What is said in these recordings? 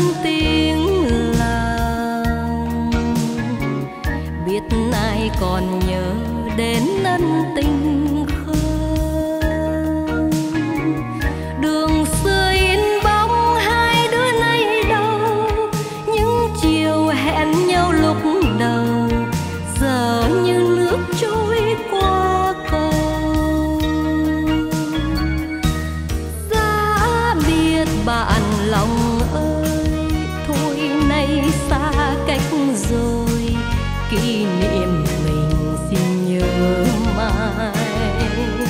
hơn tiếng làng. Biết ai còn nhớ đến ân tình không? Đường xưa in bóng hai đứa nay đâu, những chiều hẹn nhau lúc đầu giờ như nước trôi qua cầu. Giá biệt bạn lòng ơi, thôi nay xa cách rồi, kỷ niệm mình xin nhớ mãi.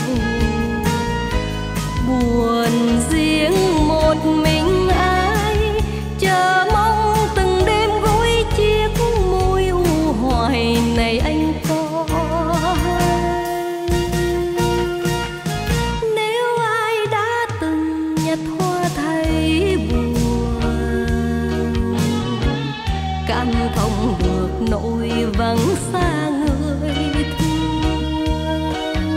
Buồn riêng một mình ai, chờ mong từng đêm gối chiếc môi u hoài này anh có hay. Nếu ai đã từng nhặt hoa thấy buồn, cảm thông được nỗi vắng xa người thương.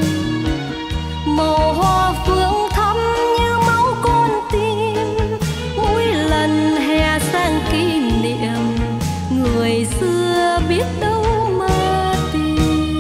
Màu hoa phương thắm như máu con tim, mỗi lần hè sang kỷ niệm người xưa biết đâu mà tìm.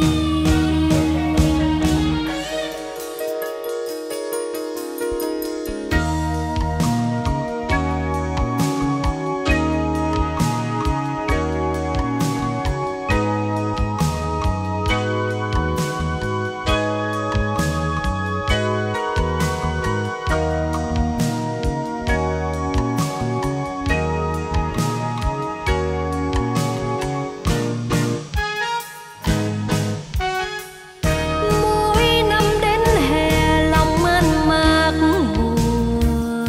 Mỗi năm đến hè lòng man mác buồn,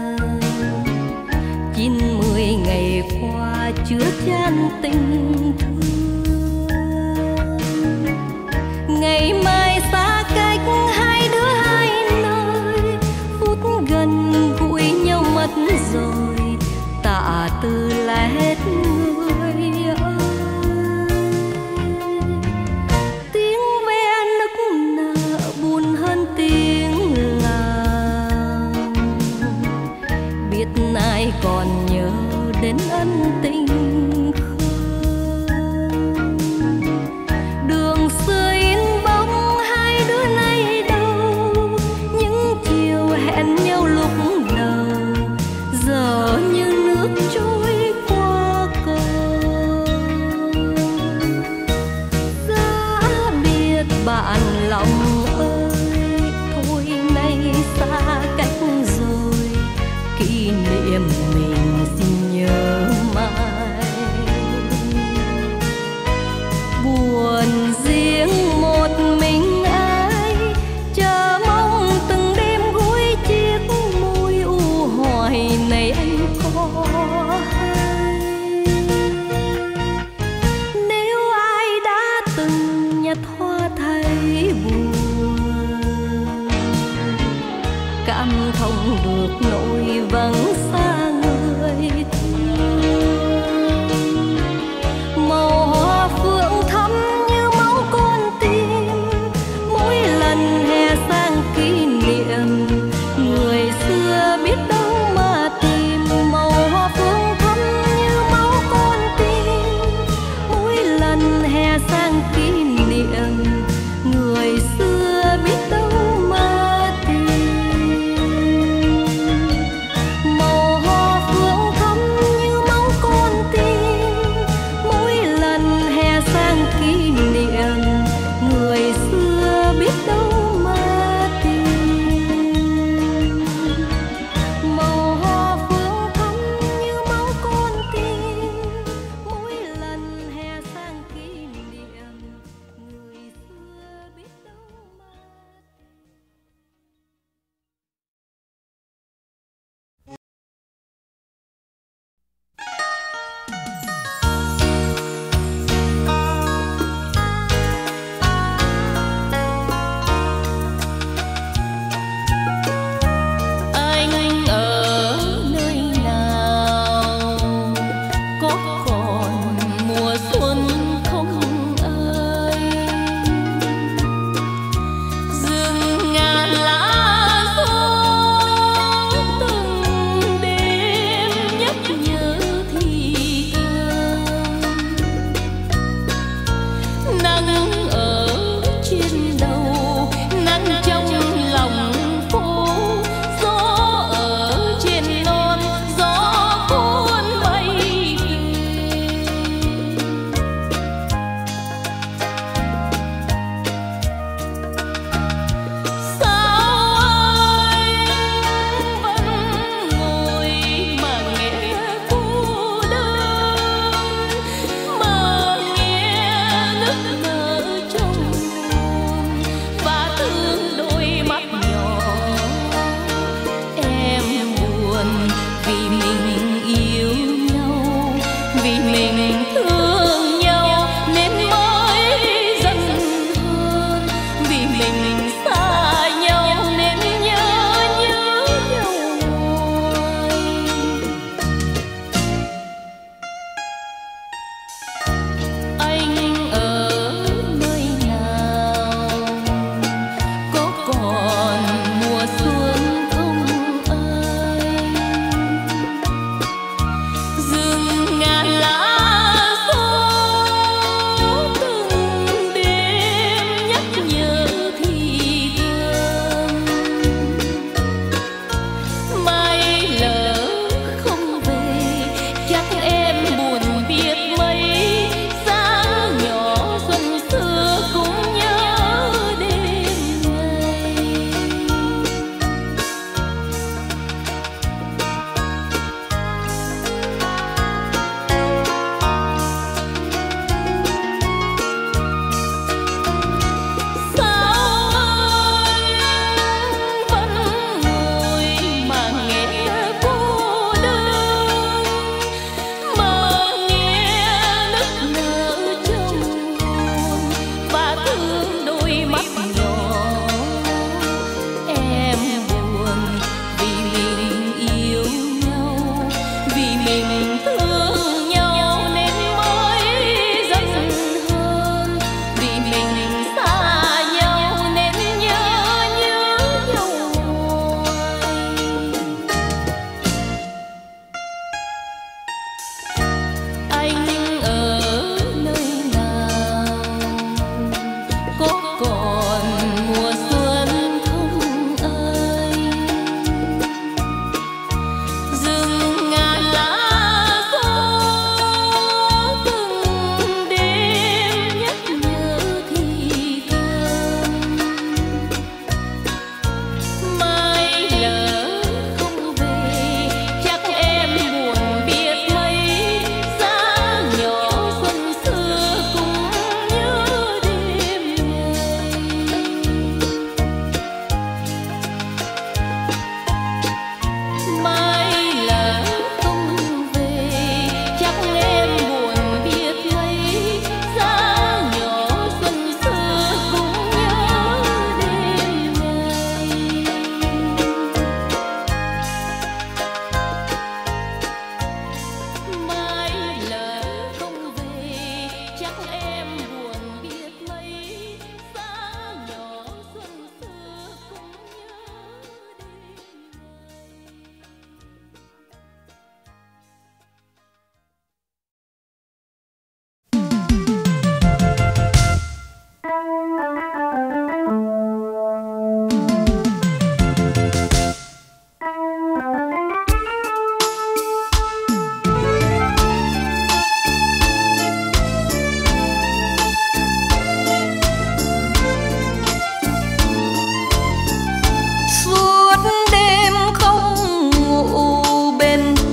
90 ngày qua chứa chan tình thương. Ngày mai xa cách hai đứa hai nơi, phút gần gũi nhau mất rồi, tạ từ là hết người ơi. Tiếng ve nức nở buồn hơn tiếng làng, biết ai còn nhớ đến ân tình không? Đường xưa in bóng hai đứa nay đâu, những chiều hẹn nhau lúc đầu giờ như nước trôi qua cầu. Giá biệt bạn lòng ơi, thôi nay xa cách rồi, kỷ niệm mình xin nhớ mãi. Buồn riêng một mình ai, chờ mong từng đêm gối chiếc môi u hoài này anh có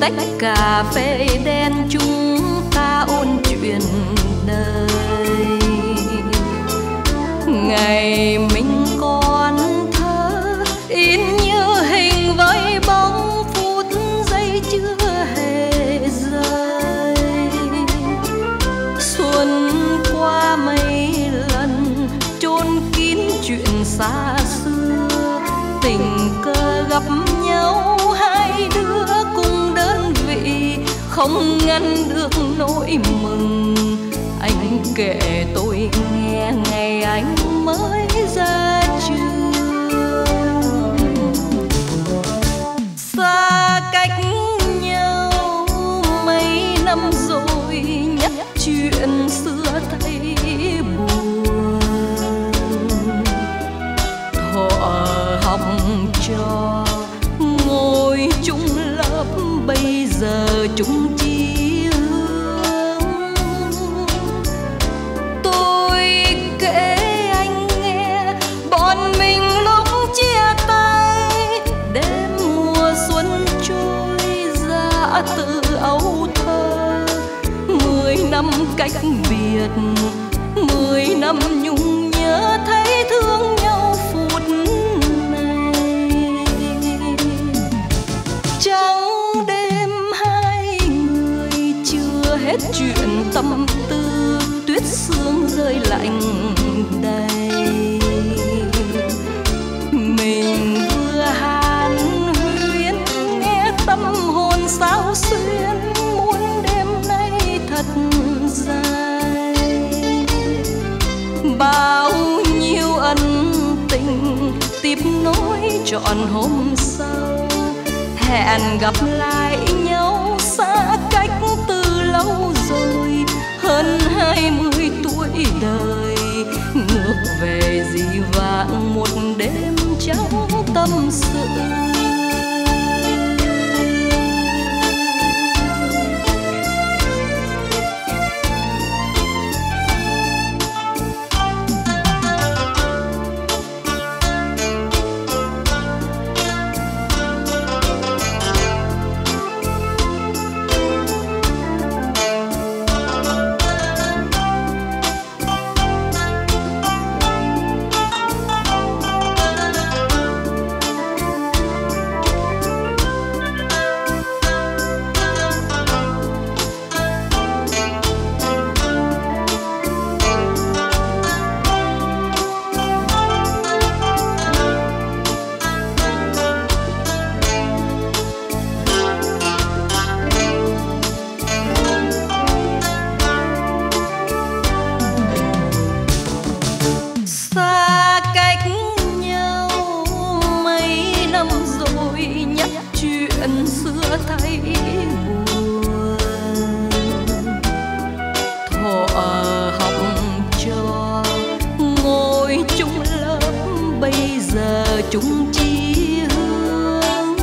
tách cà phê đen chúng ta ôn chuyện đời. Ngày mình còn thơ in như hình với bóng phút giây chưa hề rơi. Xuân qua mấy lần chôn kín chuyện xa xưa, tình cờ gặp nhau hai đứa cùng đơn vị, không ngăn được nỗi mừng. Anh kể tôi nghe ngày anh mới ra trường. Xa cách nhau mấy năm rồi, nhắc chuyện xưa thấy buồn. Thuở học trò ngồi chung lớp, bây giờ chung chí hướng. Tôi kể anh nghe bọn mình lúc chia tay, đêm mùa xuân trôi ra từ ấu thơ. 10 năm cách biệt, 10 năm nhung nhớ thấy thương nhau phút này. Trắng đêm hai người chưa hết chuyện tâm tư, tuyết sương rơi lạnh đầy. Mình vừa hàn huyên nghe tâm hồn xao xuyên, muốn đêm nay thật dài. Bao nhiêu ân tình tiếp nối trọn hôm sau, hẹn gặp lại nhau xa cách từ lâu rồi. Hơn 20 tuổi đời ngược về dĩ vãng một đêm trắng tâm sự. Xưa thấy buồn. Thuở học trò ngồi chung lớp, bây giờ chung chí hướng.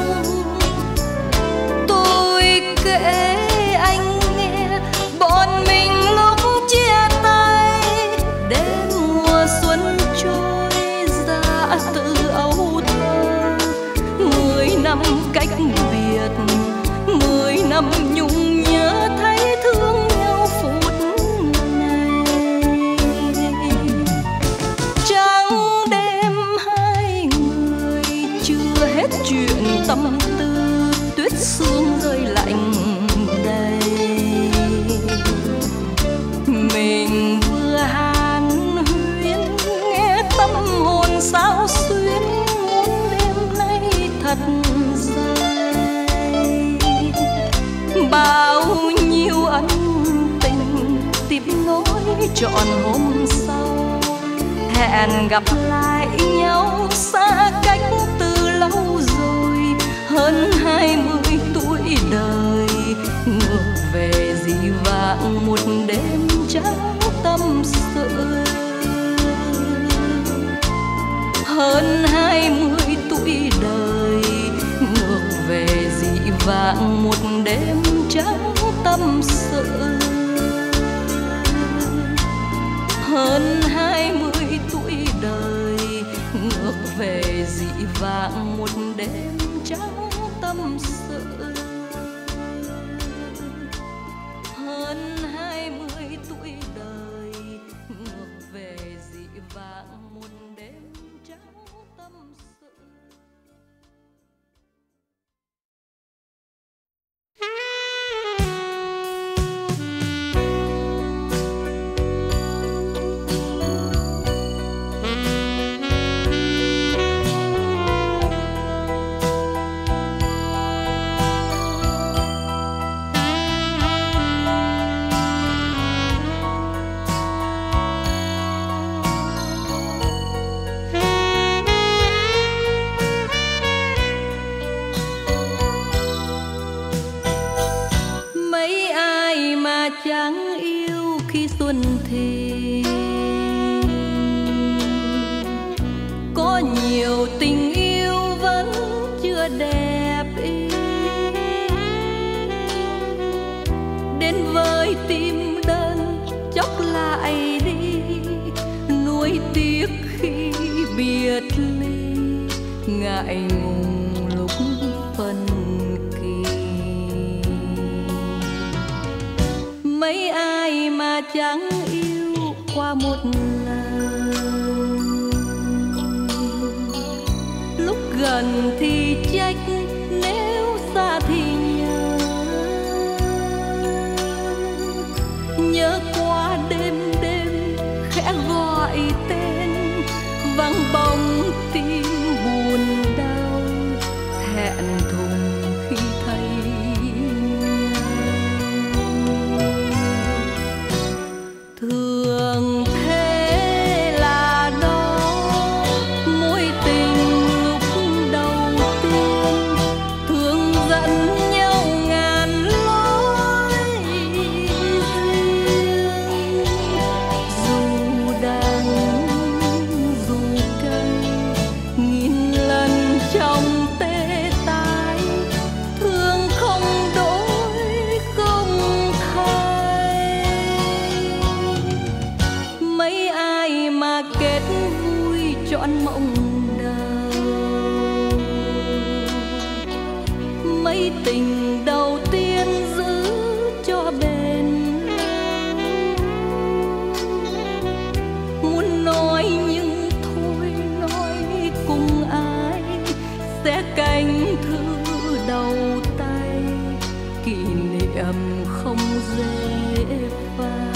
Tôi kể anh nghe bọn mình lúc chia tay, đêm mùa xuân trôi ra từ ấu thơ. 10 năm cách biệt, 10 năm nhung nhớ thấy thương nhau phút này. Trắng đêm hai người chưa hết chuyện tâm tư, tuyết sương rơi lạnh đầy. Mình vừa hàn huyên nghe tâm hồn xao xuyên, muốn đêm nay thật dài. Bao nhiêu ân tình tiếp nối trọn hôm sau, hẹn gặp lại nhau xa cách từ lâu rồi. Hơn 20 tuổi đời ngược về dĩ vãng một đêm trắng tâm sự. Hơn 20 tuổi đời ngược về dĩ vãng một đêm trắng tâm sự. Hơn 20 tuổi đời ngược về dĩ vãng một đêm trắng tâm sự. chẳng yêu khi xuân thì có nhiều tình yêu vẫn chưa đẹp ý. Đến với tim đơn chốc lại đi, nuối tiếc khi biệt ly, ngại ngùng lúc phân kỳ. Mấy ai mà chẳng yêu qua một lần, lúc gần thì trách, nếu xa thì nhớ. Nhớ qua đêm đêm khẽ gọi tên, vắng bóng tim buồn đau, thẹn thùng khi thấy nhau. Thường thế là đó mối tình lúc đầu tiên, thường dẫn nhau ngàn lối riêng. Dù đắng dù cay, nghìn lần trong tê tái, thương không đổi không thay. Mấy ai mà kết vui trọn mộng đầu, mấy tình đầu tiên giữ cho bền lâu. Muốn nói nhưng thôi nói cùng ai, sẽ cánh thư đầu tay, kỷ niệm không dễ phai.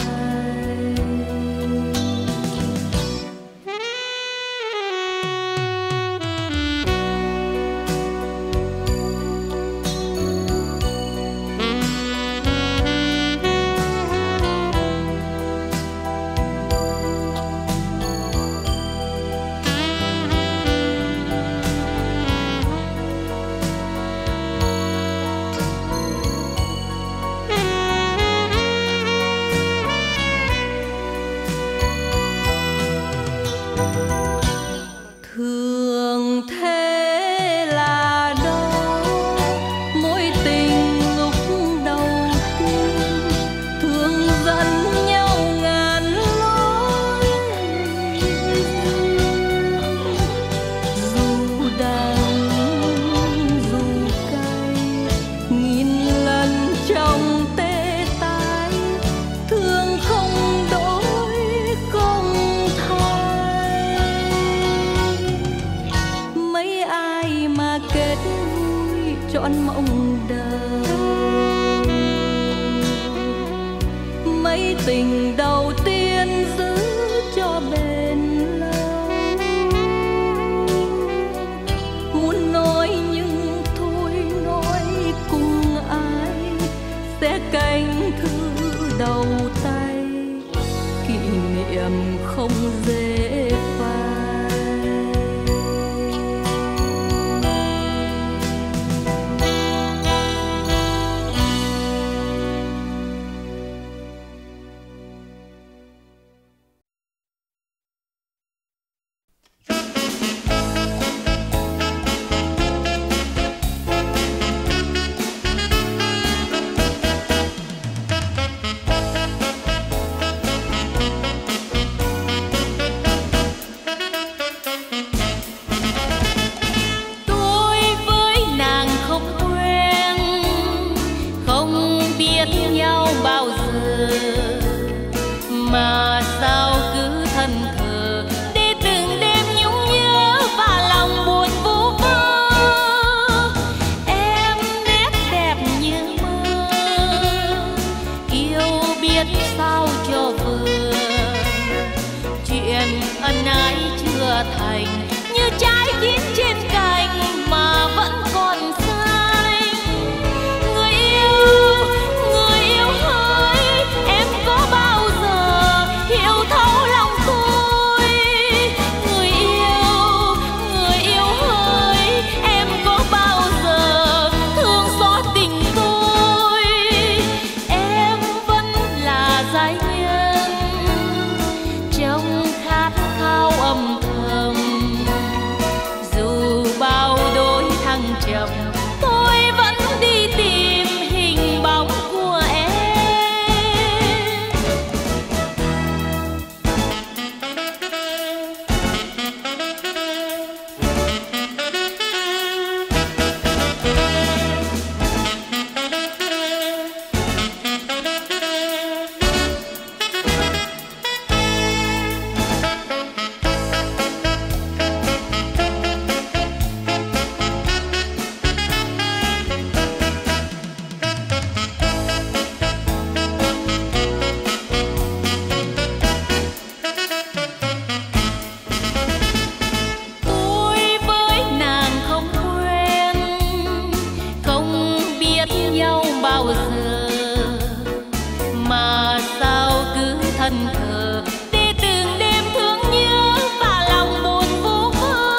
Thường thế là đó mối tình lúc đầu tiên, thường dẫn nhau ngàn lối riêng. Dù đắng dù cay, nghìn lần trong tê tái, thương không đổi không thay. Mấy ai mà kết vui trọn mộng đầu, mấy tình đầu tiên giữ cho bền lâu. Muốn nói nhưng thôi nói cùng ai, sẽ cánh thư đầu tay, kỷ niệm không dễ phai. Tôi với nàng không quen, không biết nhau bao giờ, mà sao cứ thân thờ để từng đêm nhung nhớ và lòng buồn vu vơ. Em nét đẹp như mơ, yêu biết sao cho vừa, chuyện ân ái chưa thành như trái chín trên cành mà vẫn còn xanh. Người yêu hỡi, em có bao giờ hiểu thấu lòng tôi? Người yêu hỡi, em có bao giờ thương xót tình tôi? Em vẫn thân thờ để từng đêm thương nhớ và lòng buồn vô vơ.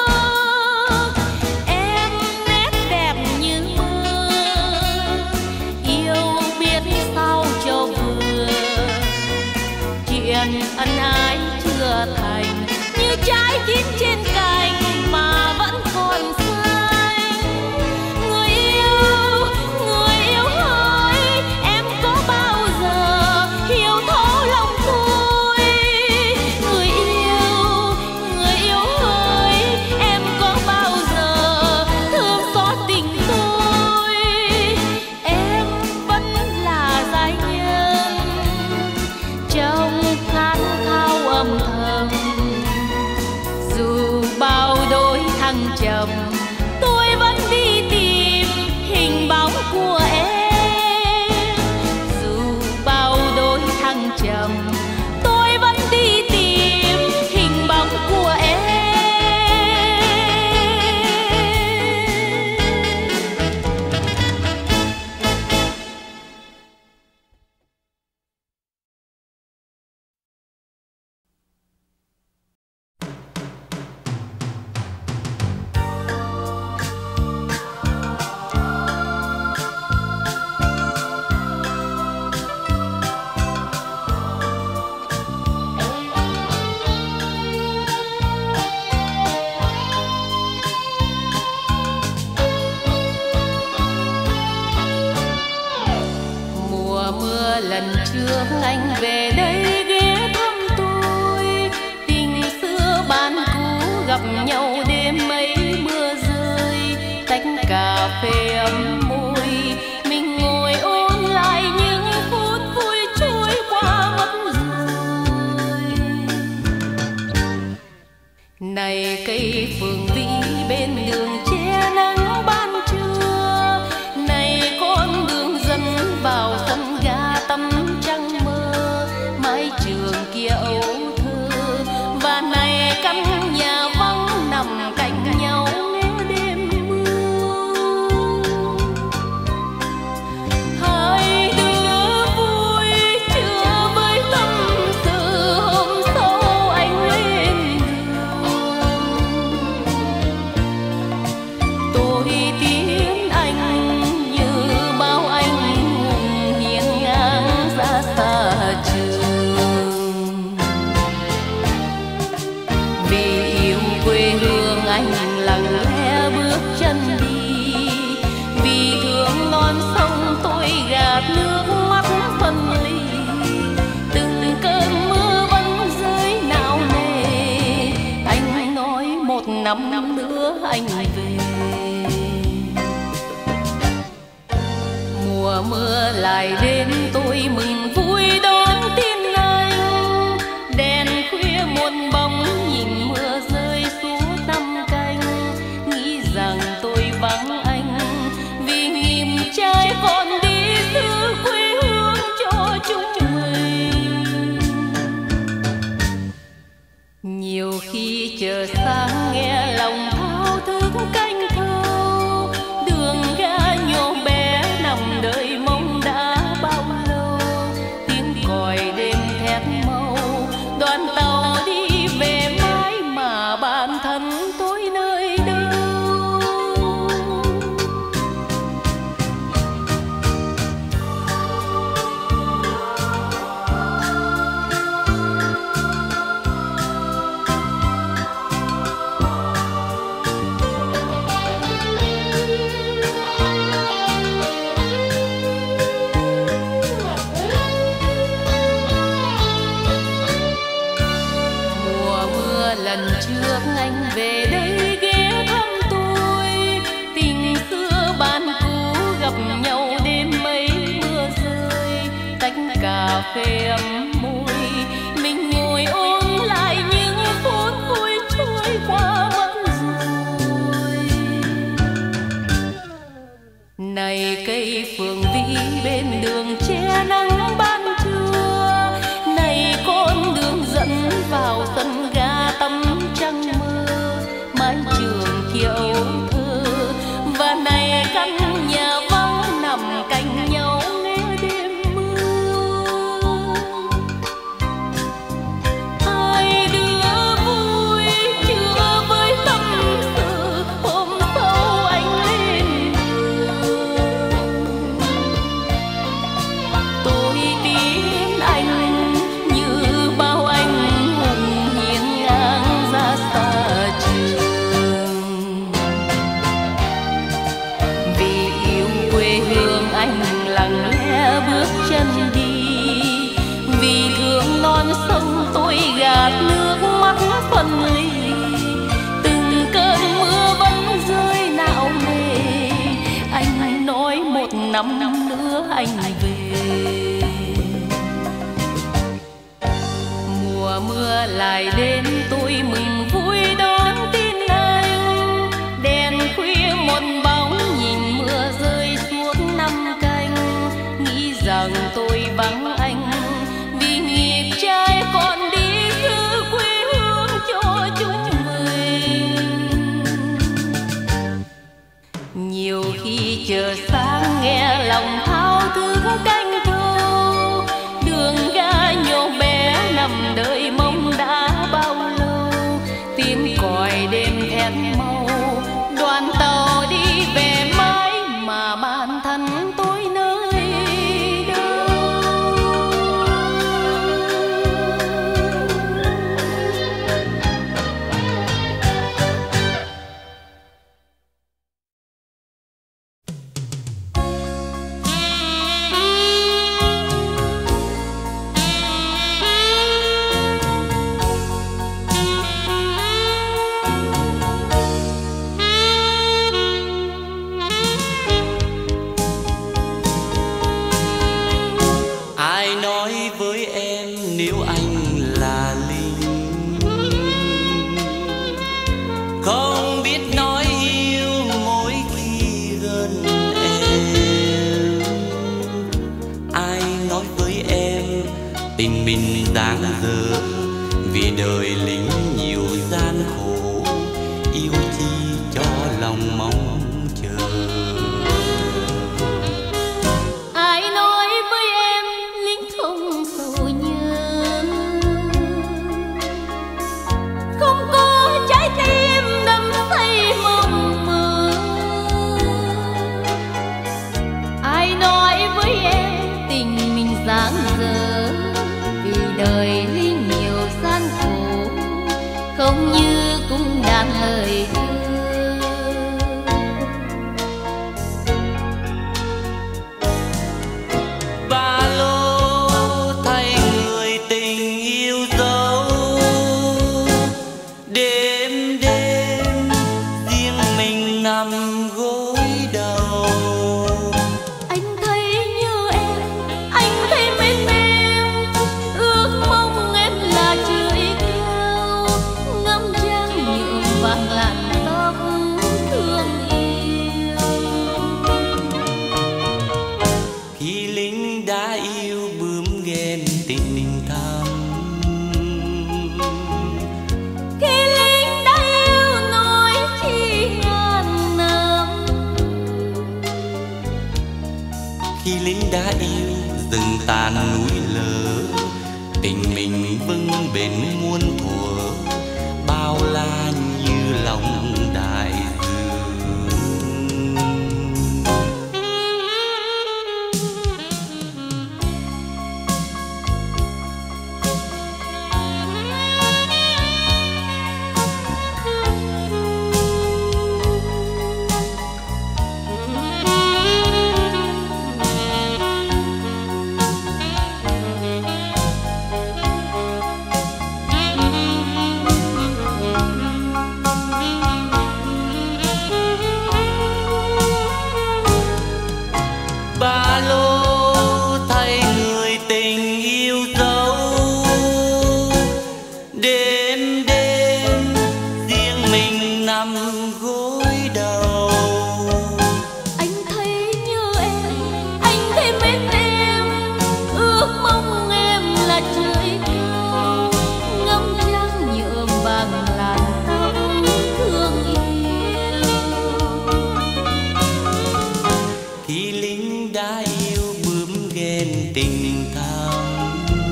Em nét đẹp như mơ, yêu biết sao cho vừa. Chuyện ân ái chưa thành như trái chín trên cành mà vẫn còn xanh. Người yêu ơi, em có bao giờ hiểu thấu lòng tôi? Người yêu ơi, em có bao giờ thương xót tình tôi? Em vẫn là giai nhân trong khát khao âm thầm. Dù bao đôi thăng trầm, tôi vẫn đi tìm hình bóng của em. Dù bao đôi thăng trầm, tôi vẫn đi tìm hình bóng của em. Lần trước anh về đây ghé thăm tôi, tình xưa ban cũ gặp nhau đêm mấy mưa rơi, tách cà phê ấm môi, mình ngồi ôn lại những phút vui trôi qua mất rồi. Này cây phượng vĩ bên đường che nắng ban trưa, này con đường dẫn vào sân ga tắm trăng mơ, mái trường kia ấu thơ, và này căn nhà vắng nằm cạnh nhau nghe đêm mưa. Hai đứa vui chưa với tâm sự hôm sau anh lên đường. Tôi tiến anh như bao anh hùng hiên ngang ra xa trường. Vì yêu quê hương anh lặng lẽ bước chân đi, vì thương non sông tôi gạt nước mắt phân ly. Từng cơn mưa vẫn rơi nào nề, anh nói một năm nữa anh về. Mùa mưa lại đến tôi mừng vui đón tin anh, đèn khuya muôn bóng nhìn mưa rơi suốt năm canh, nghĩ rằng tôi vắng anh vì nghìn trai còn đi giữ quê hương cho chúng mình. Nhiều khi chờ sáng nghe lòng thao thức canh thâu, đường ga nhỏ bé nằm đợi mong đã bao lâu. Tiếng còi đêm thét mau, đoàn tàu đi về mãi mà bản thân tôi nơi đâu. Lần trước anh về đây ghé thăm tôi, tình xưa ban cũ gặp nhau đêm mấy mưa rơi, tách cà phê ấm môi, mình ngồi ôn lại những phút vui trôi qua mất rồi. Này cây phượng vĩ bên đường che nắng ban trưa, này con đường dẫn vào sân ga tắm trăng mơ, mái trường kia ấu thơ, và này căn nhà vắng nằm cạnh nhau nghe đêm mưa. lặng lẽ bước chân đi. Vì thương non sông tôi gạt nước mắt phân ly. Từng cơn mưa vẫn rơi não nề. Anh nói một năm nữa anh về. Mùa mưa lại đến tôi mừng vui đón tin anh. Đèn khuya một bóng nhìn mưa rơi suốt năm canh. Nghĩ rằng tôi vắng anh vì nghiệp trai còn đi giữ quê hương cho chúng mình. Nhiều khi chờ sáng nghe lòng thao thức canh thâu. Đường ga nhỏ bé nằm đợi mong đã bao lâu. Tiếng còi đêm thét mau, đoàn tàu đi về mãi mà bản thân tôi nơi đâu. Ai nói với em nếu anh là lính không biết nói yêu mỗi khi gần em. Ai nói với em tình mình dang dở vì đời lính nhiều gian khổ. Yêu chi cho lòng mong chờ. Ai nói với em lính không sầu nhớ, không có trái tim đắm say mộng mơ. Ai nói với em tình mình dang dở vì đời lính nhiều gian khổ, không như cung đàn lời thơ. Ba lô thay người tình yêu dấu. Đêm đêm riêng mình nằm gối đầu. Anh thấy như em, anh thấy bên em. Ước mong em là trời cao, ngắm trăng nhuộm vàng làn tóc thương yêu. Khi lính đã yêu bướm ghen tình thắm. Khi lính đã yêu nói chi ngàn năm. Khi lính đã yêu rừng tàn núi lở. Tình mình vững bền muôn thuở. Bao la như lòng đại dương. Ba lô thay người tình yêu dấu. Đêm đêm riêng mình nằm gối đầu. Anh thấy như em, anh thấy bên em. Ước mong em là trời cao, ngắm trăng nhuộm vàng làn tóc thương yêu. Khi lính đã yêu bướm ghen tình thắm.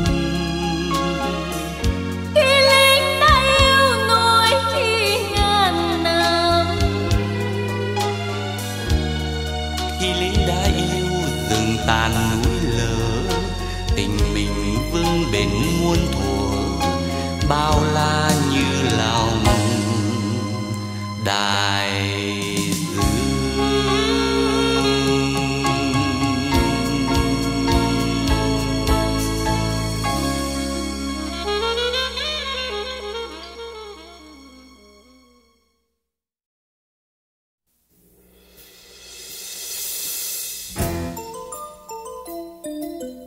Khi lính đã yêu nói chi ngàn năm. Khi lính đã yêu rừng tàn núi lở. Tình mình vững bền muôn thuở. Bao la như lòng đại dương.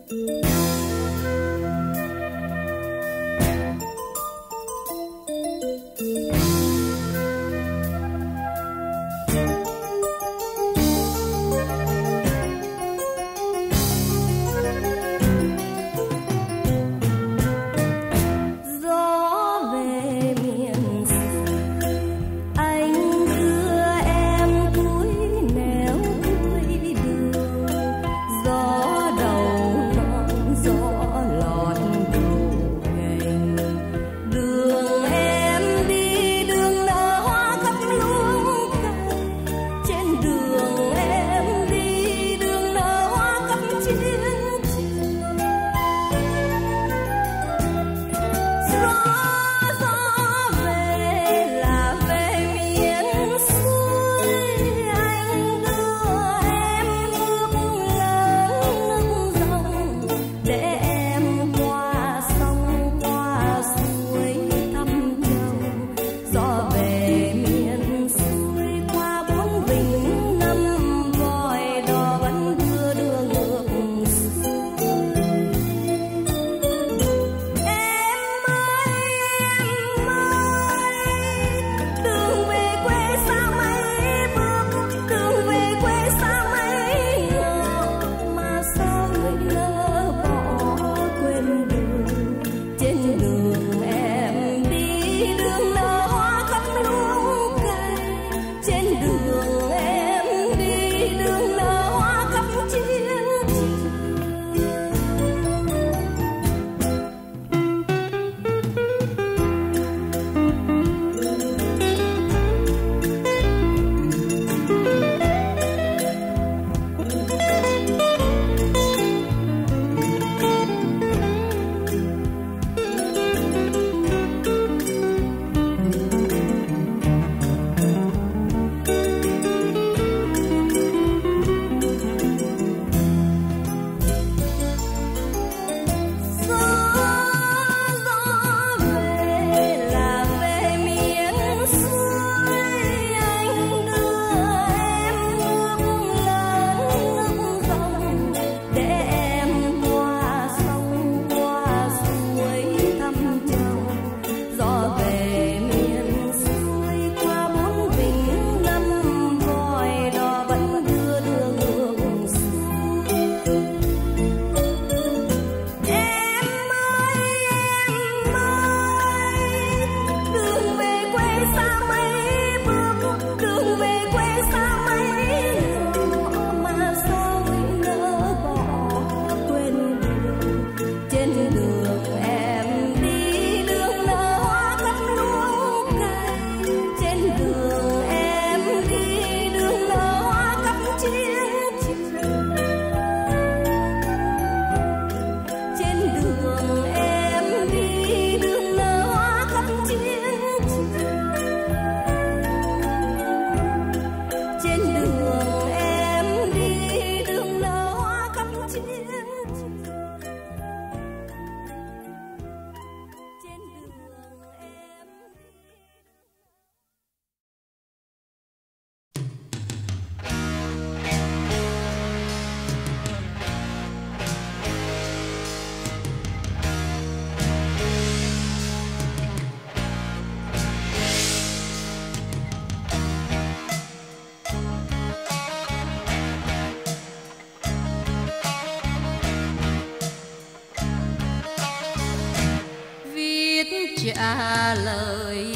trả lời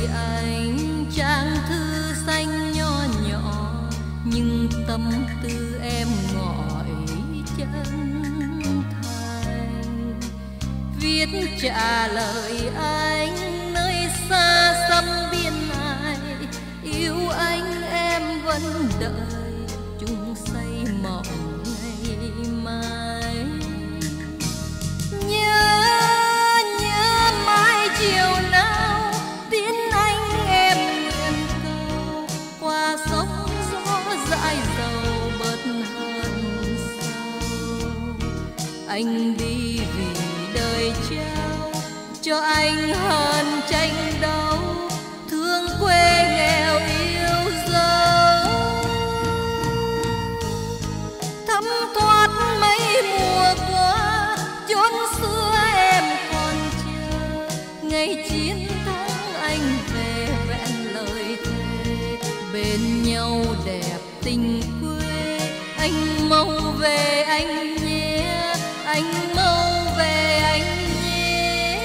anh trang thư xanh nho nhỏ, nhưng tâm tư em ngỏi chân thành. Viết trả lời anh nơi xa xăm biên ải, yêu anh em vẫn đợi chung xây mộng ngày mai. Nhớ mãi chiều nào tiếng anh em nguyện cầu, qua sóng gió dãi dầu bớt hơn sau. Anh đi vì đời trao cho anh hơn tranh đấu, thương quê nghèo yêu dấu. Thấm thoát mấy mùa qua tình quê. Anh mau về anh nhé, anh mau về anh nhé.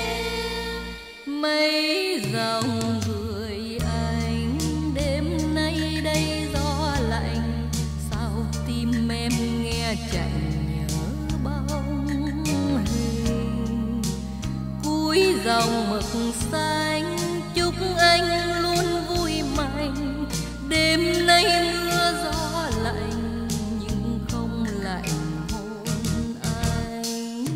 Mấy dòng gửi anh đêm nay đây gió lạnh, sao tim em nghe chạnh nhớ bóng hình. Cuối dòng mực xanh chúc anh luôn vui mạnh, đêm nay mưa gió lạnh nhưng không lạnh hôn anh.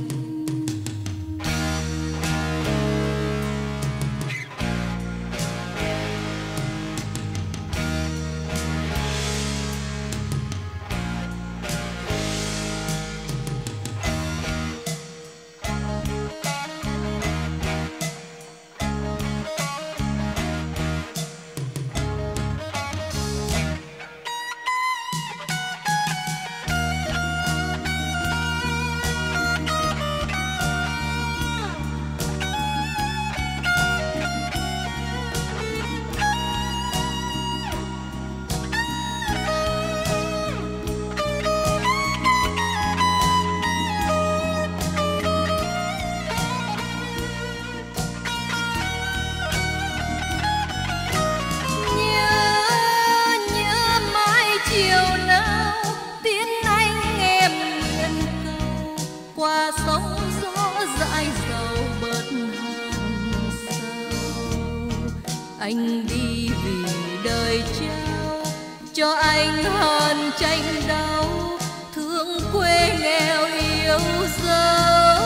Qua sóng gió dãi dầu bớt hàng sâu. Anh đi vì đời trao cho anh hơn tranh đau, thương quê nghèo yêu dấu.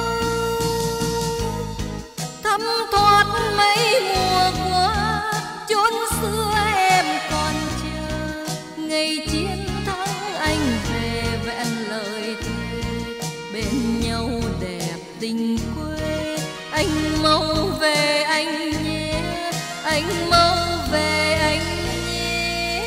Thấm thoát mấy mùa qua chốn xưa em còn chờ, ngày chiến thắng anh về vẹn lời thề, bên nhau đẹp tình quê. Anh mau về anh nhé, anh mau về anh nhé.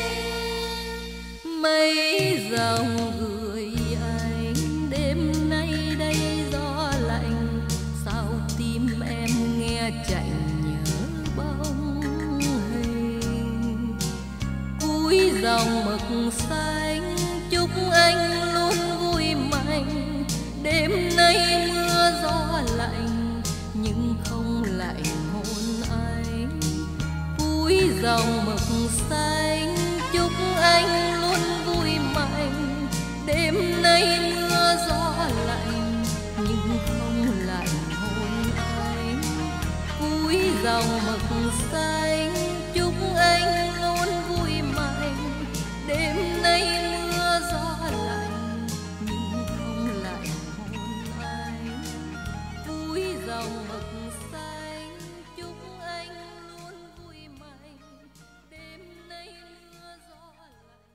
Mấy dòng gửi anh đêm nay đây gió lạnh, sao tim em nghe chạnh nhớ bóng hình. Cuối dòng mực xanh chúc anh luôn vui mạnh, đêm nay mưa gió lạnh nhưng không lạnh hôn anh. Cuối dòng mực xanh chúc anh luôn vui mạnh, đêm nay mưa gió lạnh nhưng không lạnh hôn anh. Cuối dòng mực xanh chúc anh luôn vui mạnh, đêm nay mưa gió lạnh nhưng không lạnh hôn anh. Cuối dòng mực xanh chúc anh luôn vui mạnh, đêm nay mưa gió lạnh.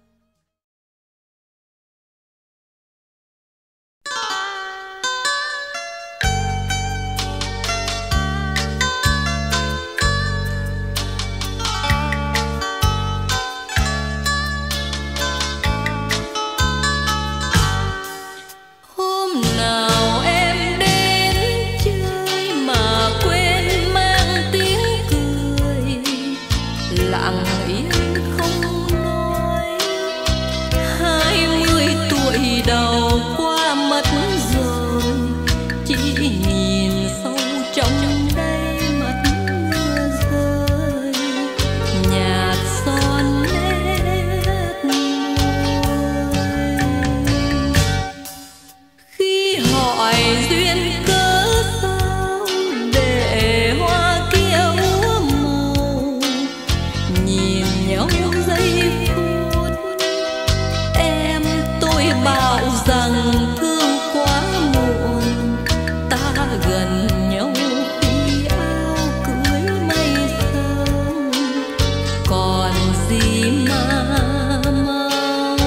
Hôm nào em đến chơi mà quên mang tiếng cười, lặng yên không nói. 20 tuổi đầu qua mất rồi, chỉ nhìn sâu trong đây mắt mưa rơi, nhạt son nét môi. Khi hỏi duyên cớ sao để hoa kia úa màu, nhìn nhau giây phút em tôi bảo rằng thương quá muộn. Ta gần nhau khi áo cưới mây sương, còn gì mà mong.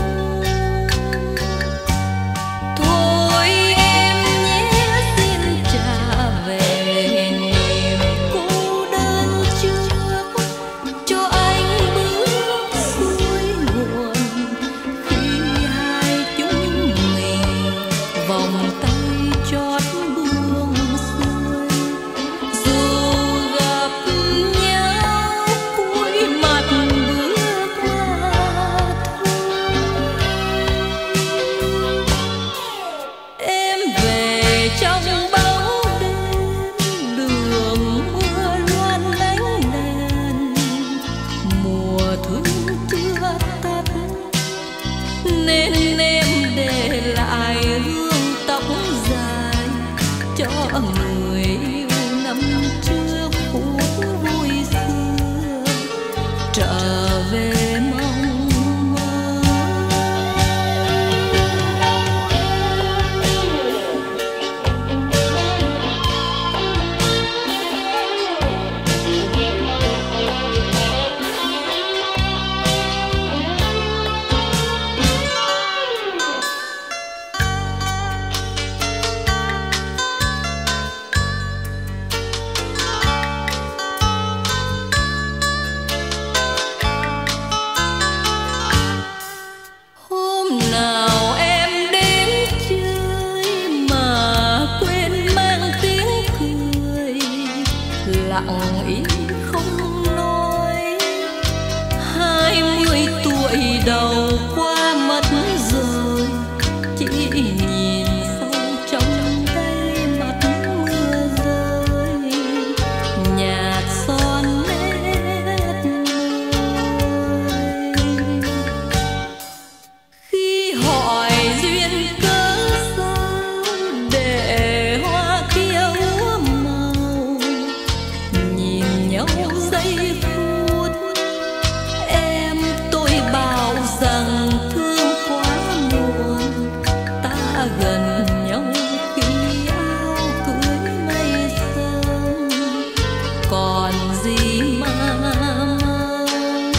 Thôi em nhé xin trả về niềm cô đơn trước, cho anh bước xuôi nguồn. Khi hai chúng mình vòng tay chót buông xuôi, dù gặp nhau cuối mặt bước qua thôi. lặng im không nói. 20 tuổi đầu qua mất rồi, chỉ nhìn sông trong đây mắt mưa rơi nhạt son nét môi. Khi hỏi duyên cớ sao để hoa kia úa màu, nhìn nhau giây phút em tôi bảo rằng thương quá muộn. Ta gần nhau khi áo cưới mây sông, còn gì mà mong.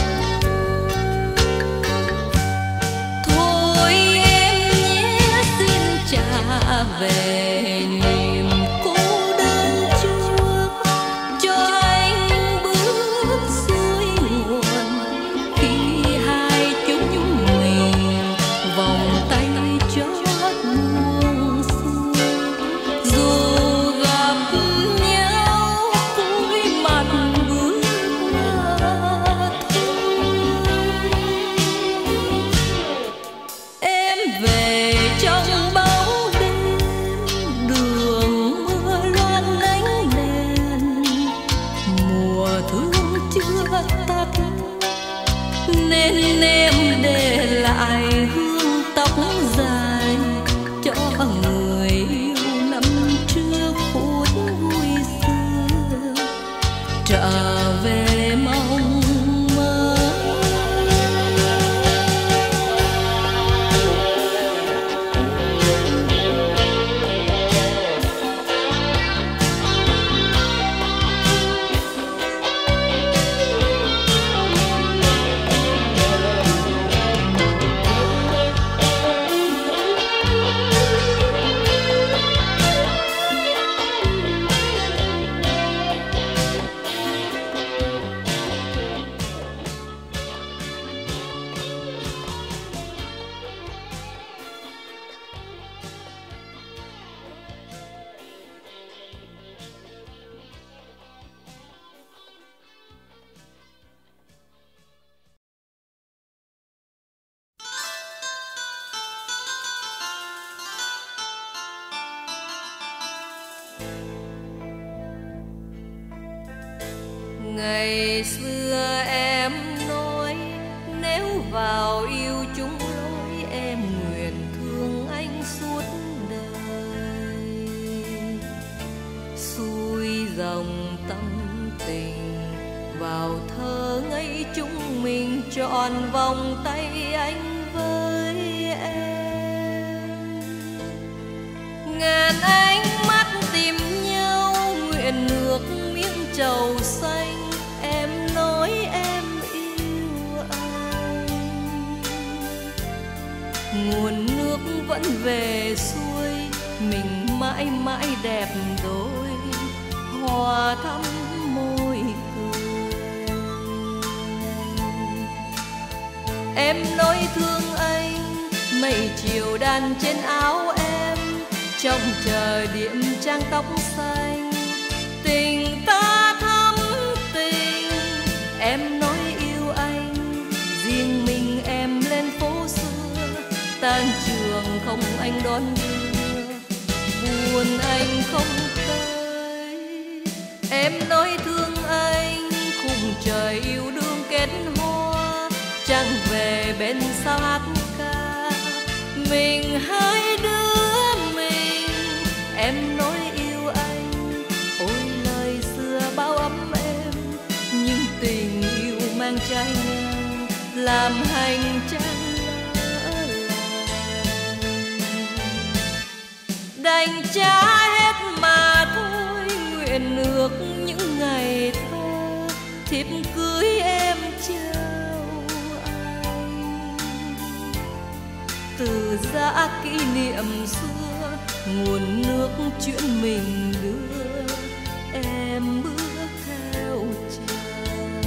Thôi em nhé xin trả về niềm cô đơn trước, cho anh bước suối nguồn. Khi hai chúng mình vòng tay chót buông xuôi, dù gặp nhau cúi mặt bước qua thôi. Em về trong bóng đêm, đường mưa loan ánh đèn. Mùa thương chưa tắt nên em để lại hương tóc dài cho người yêu năm trước phút vui xưa trở về mong mơ. Ngày xưa em nói nếu vào yêu chung lối, em nguyện thương anh suốt đời. Xuôi dòng tâm tình vào thơ ngây chúng mình trọn vòng tay anh với em. Ngàn ánh mắt tìm nhau nguyện nước miếng trầu xanh. Em nói em yêu anh, nguồn nước vẫn về xuôi, mình mãi mãi đẹp đôi, hòa thắm môi cười. Em nói thương anh, mây chiều đan trên áo em, trong trời điểm trang tóc xanh. Tình ta thắm tình, em nói yêu anh, riêng mình em lên phố xưa, tan trường không anh đón đưa, buồn anh không tới. Em nói thương anh, khung trời yêu đương kết hoa, trăng về bên sao hát ca, mình hai đứa mình. Em nói yêu anh, ôi lời xưa bao ấm êm, nhưng tình yêu mang trái ngang, làm hành trang lỡ làng. Đành trả hết mà thôi, nguyện ước những ngày thơ, thiệp cưới em trao anh. Từ giã kỷ niệm xưa, nguồn nước chuyện mình đưa, em bước theo chàng.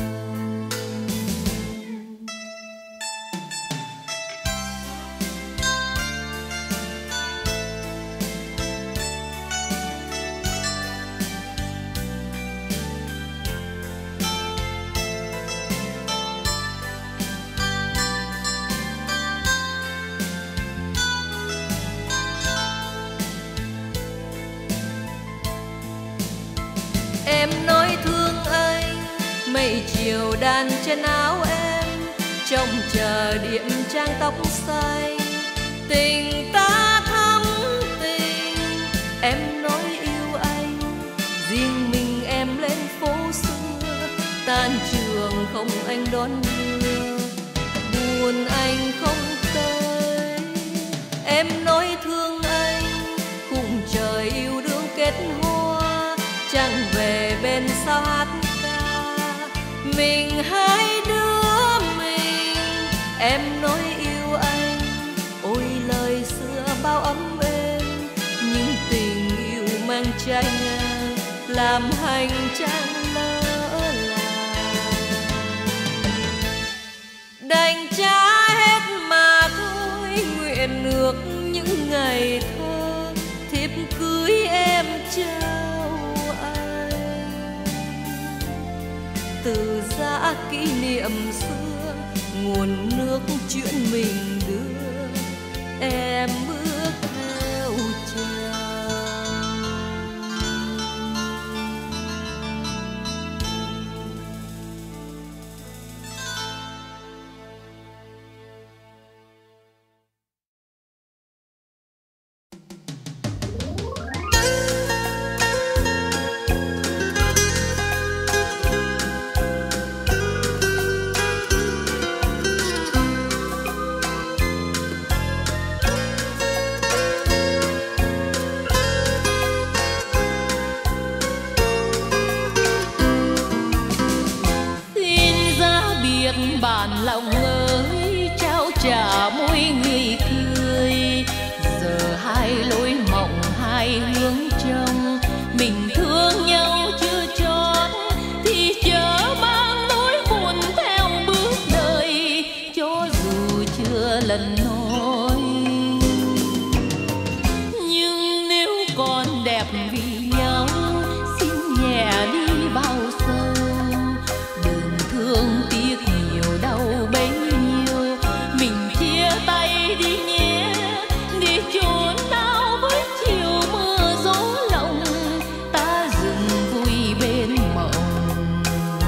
Em nói thương anh, mây chiều đàn trên áo em, trông chờ điểm trang tóc xanh. Tình ta thắm tình, em nói yêu anh, riêng mình em lên phố xưa, tan trường không anh đón đưa, buồn anh không tới. Em nói thương anh, khung trời yêu đương kết hoa, chẳng về bên sao hát ca, mình hai đứa mình. Em nói yêu anh, ôi lời xưa bao ấm êm, nhưng tình yêu mang trái ngang, làm hành trang lỡ làng. Đành trả hết mà thôi, nguyện ước những ngày thơ, thiếp cưới em trao anh. Từ giã kỷ niệm xưa, nguồn nước chuyện mình đưa, em bước theo chàng. Bản lòng ơi, trao trả môi người cười, giờ hai lối mộng hai hướng trông, mình thương nhau chưa chót thì chớ mang nỗi buồn theo bước đời, cho dù chưa lần nói. Nhưng nếu còn đẹp vì nhau, xin nhẹ đi bao sâu, đừng thương tiếc đau bấy nhiêu, mình chia tay đi nhé, đi chốn nào với chiều mưa gió lòng, ta dừng vui bên mộng.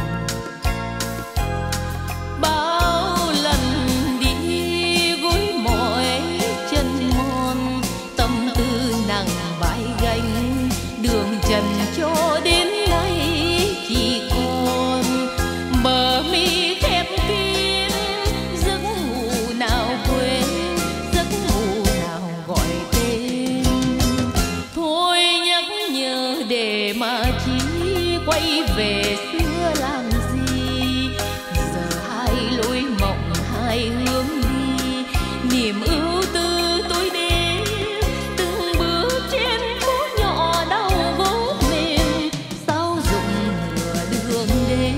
Bao lần đi gối mỏi chân mòn, tâm tư nặng vai gánh, đường trần cho đến nay chỉ còn bờ mi khép kín, giấc ngủ nào quên, giấc ngủ nào gọi tên. Thôi nhắc nhở để mà chỉ quay về xưa làm gì, giờ hai lối mộng hai hướng đi, niềm ưu tư tôi đến từng bước trên phố nhỏ đau gốc mềm, sao dụng nửa đường đến.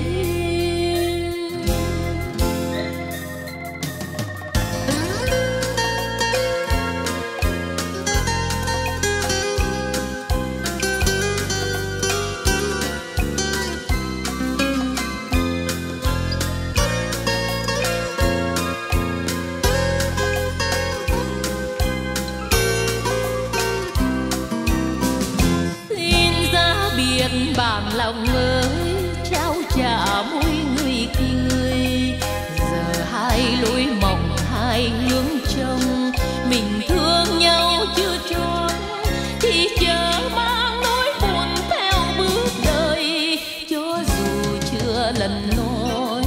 Bản lòng ơi, trao trả môi người cười, giờ hai lối mộng hai hướng trông, mình thương nhau chưa trọn thì chớ mang nỗi buồn theo bước đời, cho dù chưa lần nói.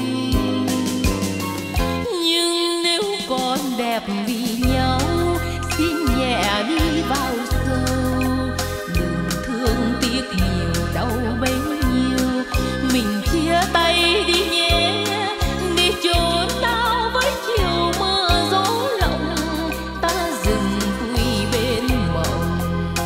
Nhưng nếu còn đẹp vì nhau, xin nhẹ đi vào sâu, đừng thương tiếc nhiều đau bấy nhiêu, mình chia tay đi nhé, đi chốn nào với chiều mưa gió lộng, ta dừng vui bên mộng.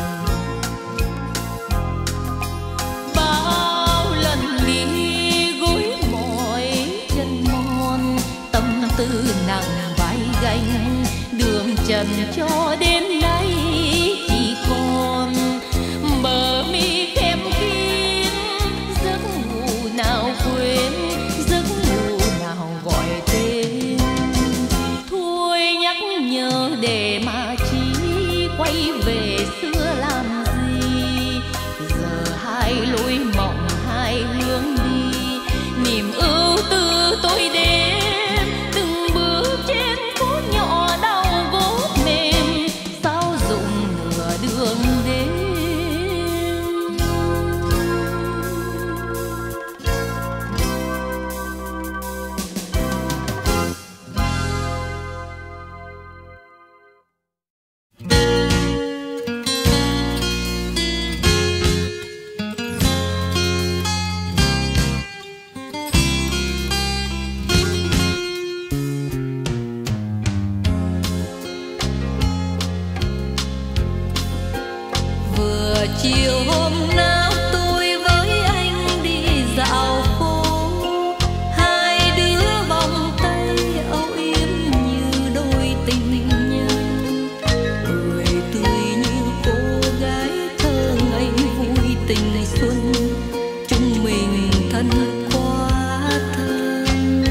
Bao lần đi gối mỏi chân mòn, tâm tư nặng vai gánh, đường trần cho đến nay chỉ còn bờ mi khép kín, giấc ngủ nào quên, giấc ngủ nào gọi tên. Thôi nhắc nhở để mà chỉ quay về xưa làm gì, giờ hai lối mộng chiều hôm nào tôi với anh đi dạo phố, hai đứa vòng tay âu yếm như đôi tình nhân, cười tươi như cô gái thơ ngây vui tình xuân, chúng mình thân quá thân.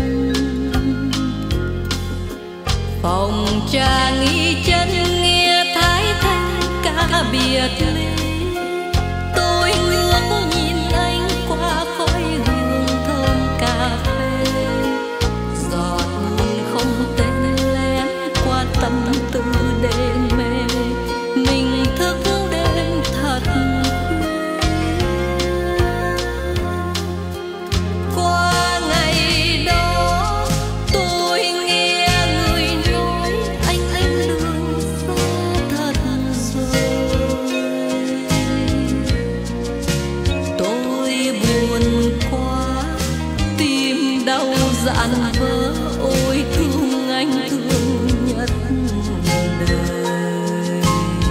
Phòng trà nghỉ chân nghe thái thanh ca biệt ly, tôi ngước nhìn anh qua khói hương thơm cà phê, giọt buồn không tên lén qua tâm tư đêm mê, mình thức đêm thật khuya. Qua ngày đó tôi nghe người nói anh đường xa thật rồi, tôi buồn quá tim đau dạn vỡ, ôi thương anh thương nhất đời.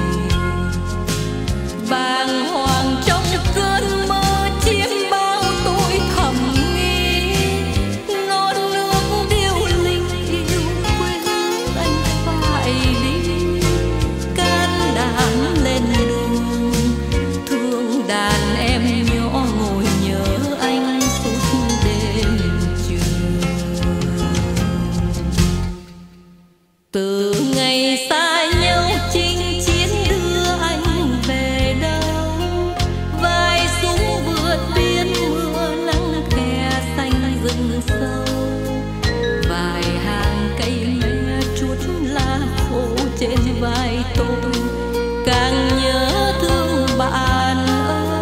Bàng hoàng trong cơn mơ chiêm bao tôi thầm nghĩ, non nước điêu linh yêu quê hương anh phải đi, can đảm lên đường thương đàn em nhỏ ngồi nhớ anh suốt đêm trường. Từ ngày xa nhau chinh chiến đưa anh về đâu, vai súng vượt biên mưa nắng khe xanh rừng sâu, vài hàng cây me chuốt lá khô trên vai tôi, càng nhớ thương bạn ơi.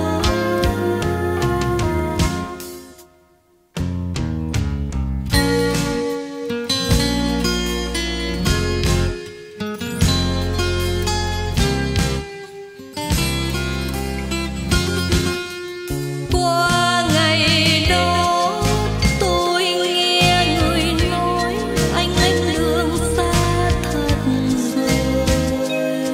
Qua ngày đó tôi nghe người nói anh đường xa thật rồi,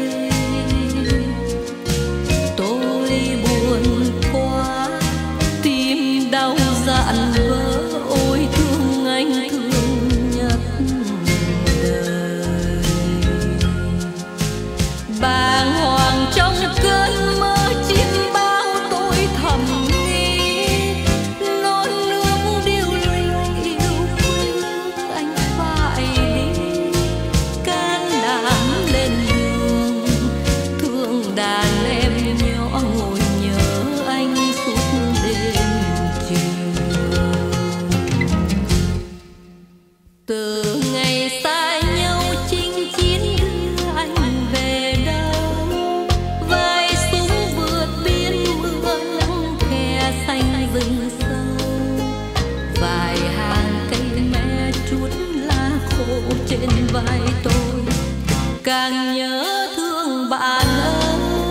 tôi buồn quá tim đau dạn vỡ, ôi thương anh thương nhất đời. Bàng hoàng trong cơn mơ chiêm bao tôi thầm nghĩ, non nước điêu linh yêu quê hương anh phải đi, can đảm lên đường thương đàn em nhỏ ngồi nhớ anh suốt đêm chiều. Từ ngày xa nhau chinh chiến đưa anh về đâu, vai súng vượt biên mưa nắng khe xanh rừng sâu, vài hàng cây me chuốt lá khô trên vai tôi, càng nhớ thương bạn ơi.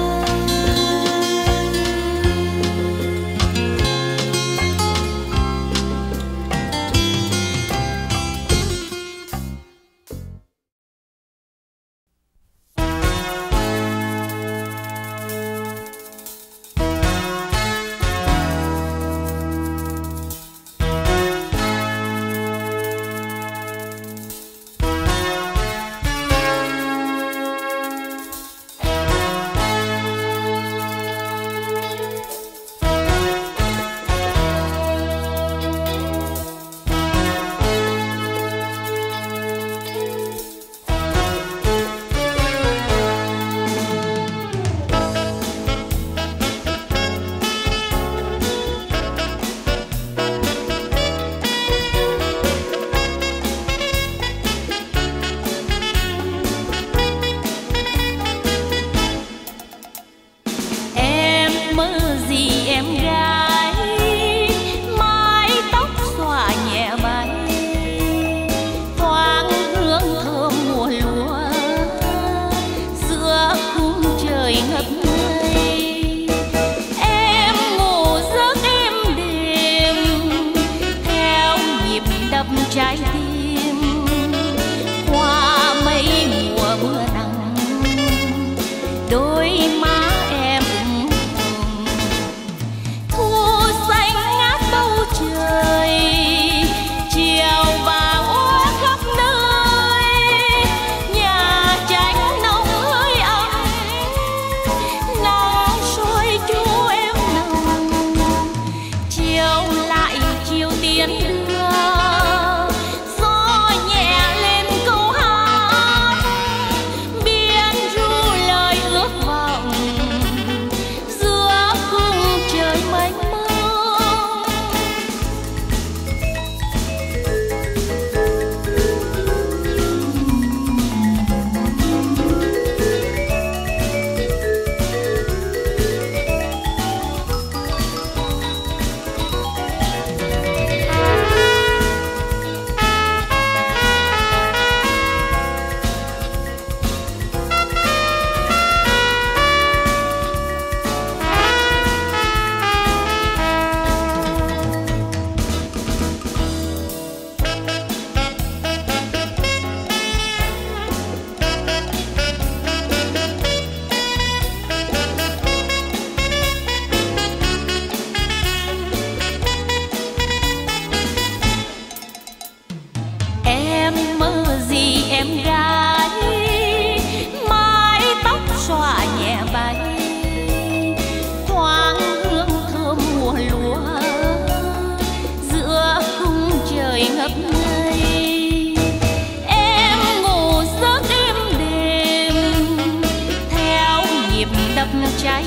trái tim qua mấy mùa mưa nắng, đôi má em ửng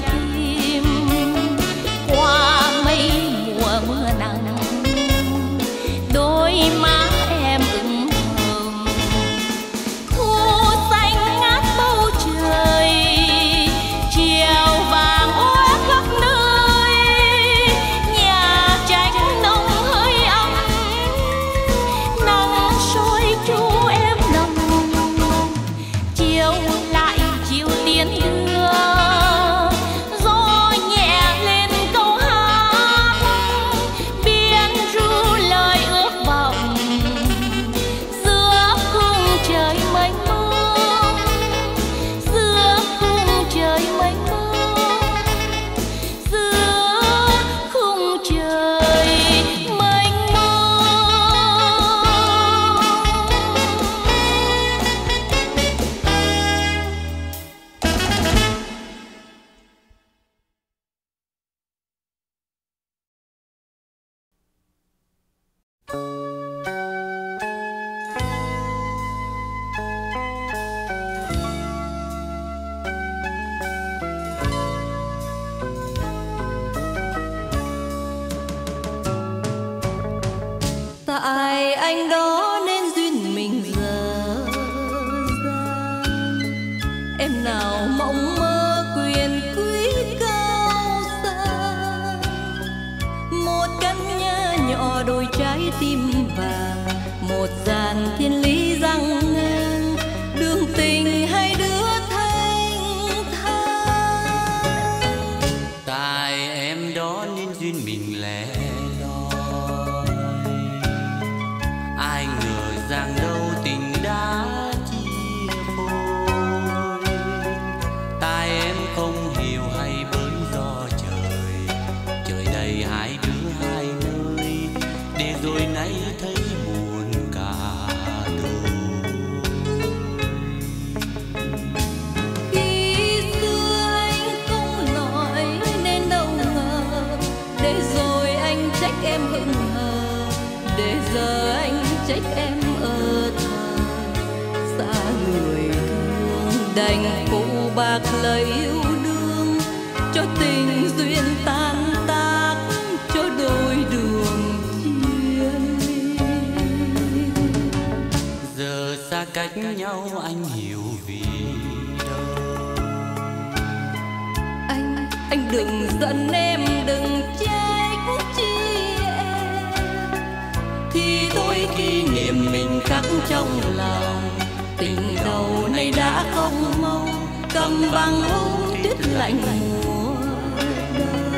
tim. Qua mấy mùa mưa nắng, đôi má em ửng hồng. Thu xanh ngát bầu trời, chiều vàng óe khắp nơi. Nhà tranh nồng hơi ấm, nắng soi chú em nồng. Chiều lại chiều tiến đưa, gió nhẹ lên câu hát. Biên ru lời ước vọng, giữa khung trời mênh mông. Giữa khung trời mênh mông, giữa khung trời mênh mông. Tại anh đó nên duyên mình dở dang. Em nào mộng mơ quyền quý cao sang, một căn nhà nhỏ đôi trái tim vàng, một dàn thiên lý răng ngang, đường tình hai đứa thanh thang. Tại em đó nên duyên mình lẻ loi, ai ngờ rằng đâu tình đã chia phôi. Tại em không hiểu hay bởi do trời, trời đầy hai đứa hai nơi, để rồi nay thấy buồn cả đôi. Khi xưa anh không nói nên đâu ngờ, để rồi anh trách em hững hờ, để giờ anh trách em ở thờ. Xa người thương đành phụ bạc lời yêu đương, cho tình duyên tan tác, cho đôi đường chia ly. Giờ xa cách nhau anh hiểu vì đâu. Anh đừng giận em, đừng trách chi em, Thì thôi kỷ niệm mình khắc trong lòng, tình đầu này đã không mong, cầm bằng ung tuyết lạnh mùa đông.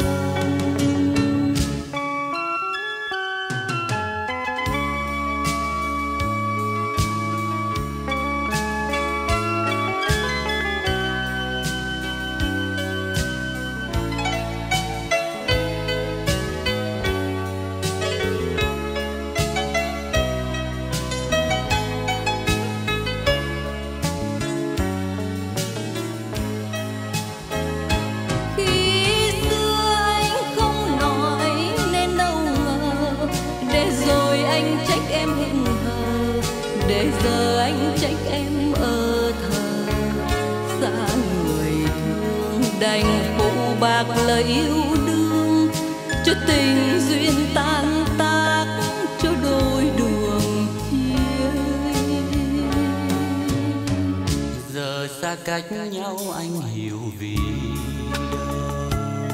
Khi xưa anh không nói nên đâu ngờ, để rồi anh trách em hững hờ, để giờ anh trách em ở thờ. Xa người thương đành phụ bạc lời yêu đương, cho tình duyên tan tác, cho đôi đường chia ly. giờ xa cách nhau anh hiểu vì đâu.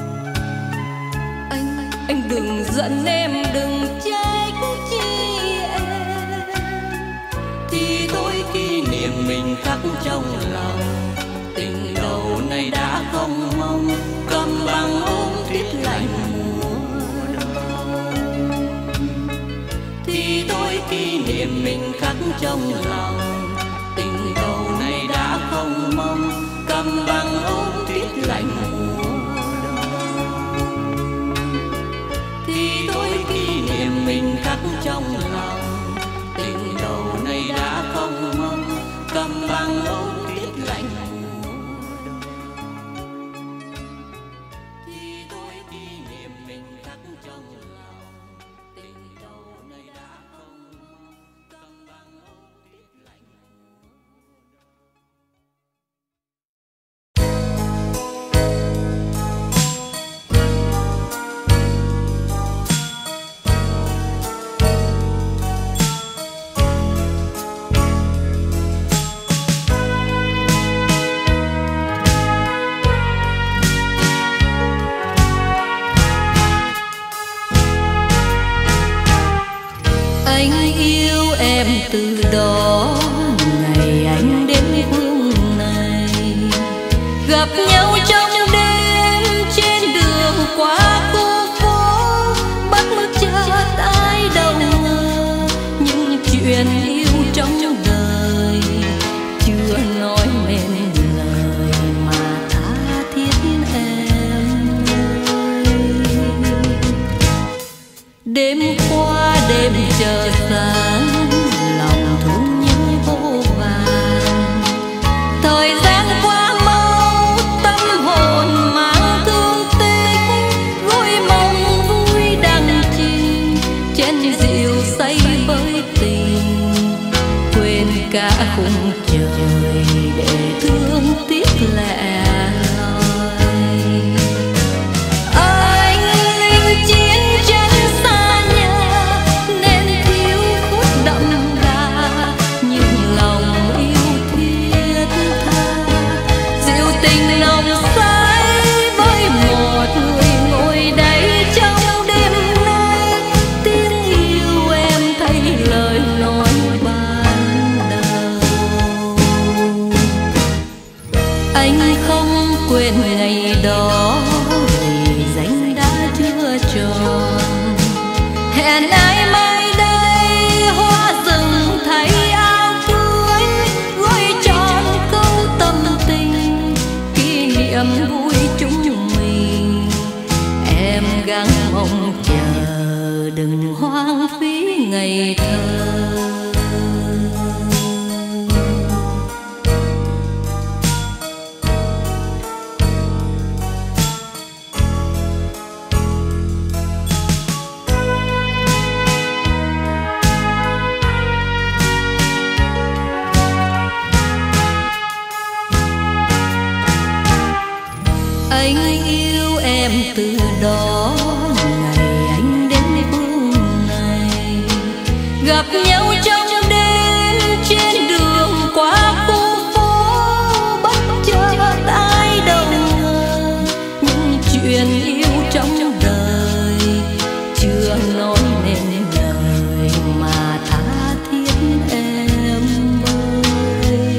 Anh đừng giận em, đừng trách chi em, Thì thôi kỷ niệm mình khắc trong lòng, tình đầu này đã không mong, cầm bằng ôm tuyết lạnh mùa đông. Thì thôi kỷ niệm mình khắc trong lòng, tình đầu này đã không mong, cầm bằng ôm tuyết lạnh mùa đông. Thì thôi kỷ niệm mình khắc trong lòng, tình đầu này đã không mong, cầm bằng ôm tuyết lạnh mùa đông. Thì thôi kỷ niệm mình khắc trong lòng, tình đầu này đã không mong, cầm bằng ôm tuyết lạnh. từ đó ngày anh đến phương này, gặp nhau trong đêm trên đường qua khu phố, bất chợt ai đâu ngờ những chuyện yêu trong đời chưa nói nên lời mà tha thiết em ơi. Đêm qua đêm chờ sáng, lòng thương nhớ vô vàn. Thời gian qua mau, tâm hồn mang thương tích, gối mong vui đằng chìm trên rượu say với tình, quên cả khung trời để thương tiếc lẻ loi. Anh linh chiến chân xa nhà nên thiếu phút đậm đà, nhưng lòng yêu thiết tha dịu tình nồng say với một người ngồi đây trong đêm nay. Tiếng yêu em thay lời nói ban đầu. Anh không quên ngày đó vì danh đã chưa tròn, hẹn ai mai đây hoa rừng thay áo cưới, gối tròn câu tâm tình kỷ niệm vui chúng mình. Em gắng mong chờ đừng hoang phí ngày thơ. Anh yêu em từ đó ngày anh đến phương này, gặp nhau trong đêm trên đường qua khu phố, bất chợt ai đâu ngờ những chuyện yêu trong đời chưa nói nên lời mà tha thiết em ơi.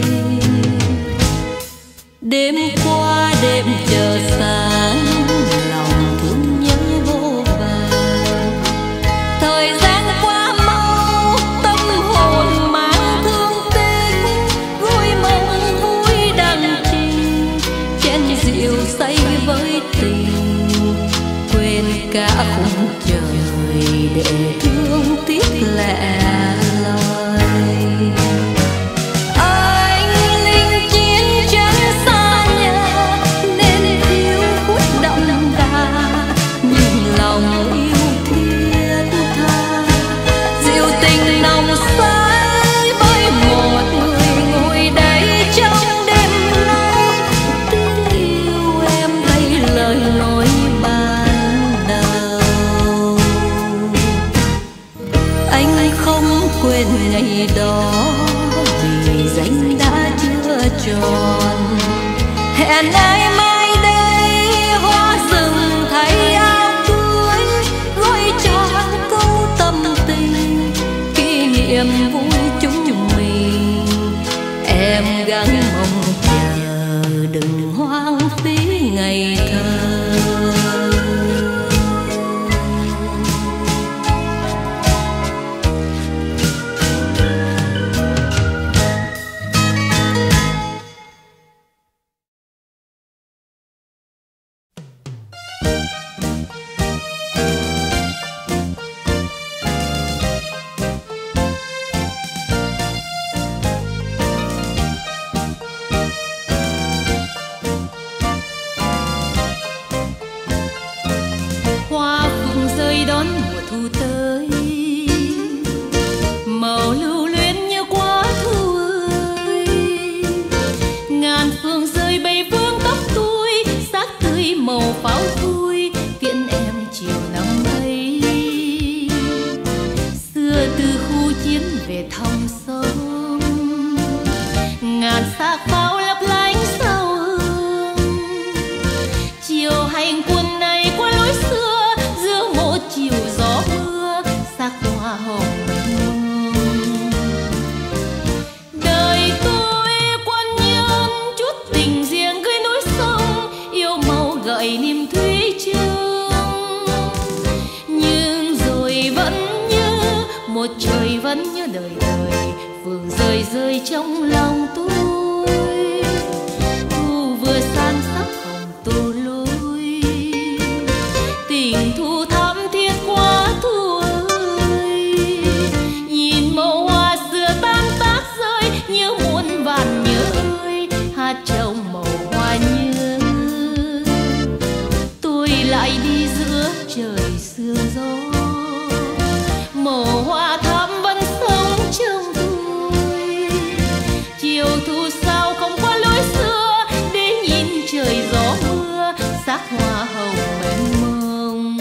Đêm qua đêm chờ sáng, lòng thương nhớ vô vàn. Thời gian qua mau, tâm hồn mang thương tích, gối mong vui đằng chìm trên rượu say với tình, quên cả khung trời để thương tiếc lẻ loi. Anh linh chiến chân xa nhà nên thiếu phút đậm đà, nhưng lòng yêu thiết tha dịu tình nồng say với một người ngồi đây trong đêm nay. Tiếng yêu em thay lời nói ban đầu. Anh không quên ngày đó vì danh đã chưa tròn, hẹn ai mai đây hoa rừng thay áo cưới, gối tròn câu tâm tình kỷ niệm vui chúng mình. Em gắng mong chờ đừng hoang phí ngày thơ. Hoa phượng rơi đón mùa thu tới, màu lưu luyến như quá thu ơi. Ngàn phương rơi bay vương tóc tôi, sắc tươi màu pháo vui tiễn em chiều năm ấy. Xưa từ khu chiến về thăm sông, ngàn xác pháo lấp lánh sao hương. Chiều hành quân này qua lối xưa, giữa một chiều gió mưa sắc hoa hồng hương. gợi niềm thủy chung. Nhưng rồi vẫn nhớ một trời vẫn nhớ đời đời, phường rơi rơi trong lòng tôi. Thu vừa san sắc hồng tô lối, tình thu thắm thiết quá thu ơi. Nhìn màu hoa xưa tan tác rơi, nhớ muôn vàn nhớ ơi, hát trong màu hoa nhớ. Tôi lại đi giữa trời sương gió, màu hoa thắm vẫn sống trong tôi. Chiều thu sao không qua lối xưa, để nhìn trời gió mưa sắc hoa hồng mênh mông.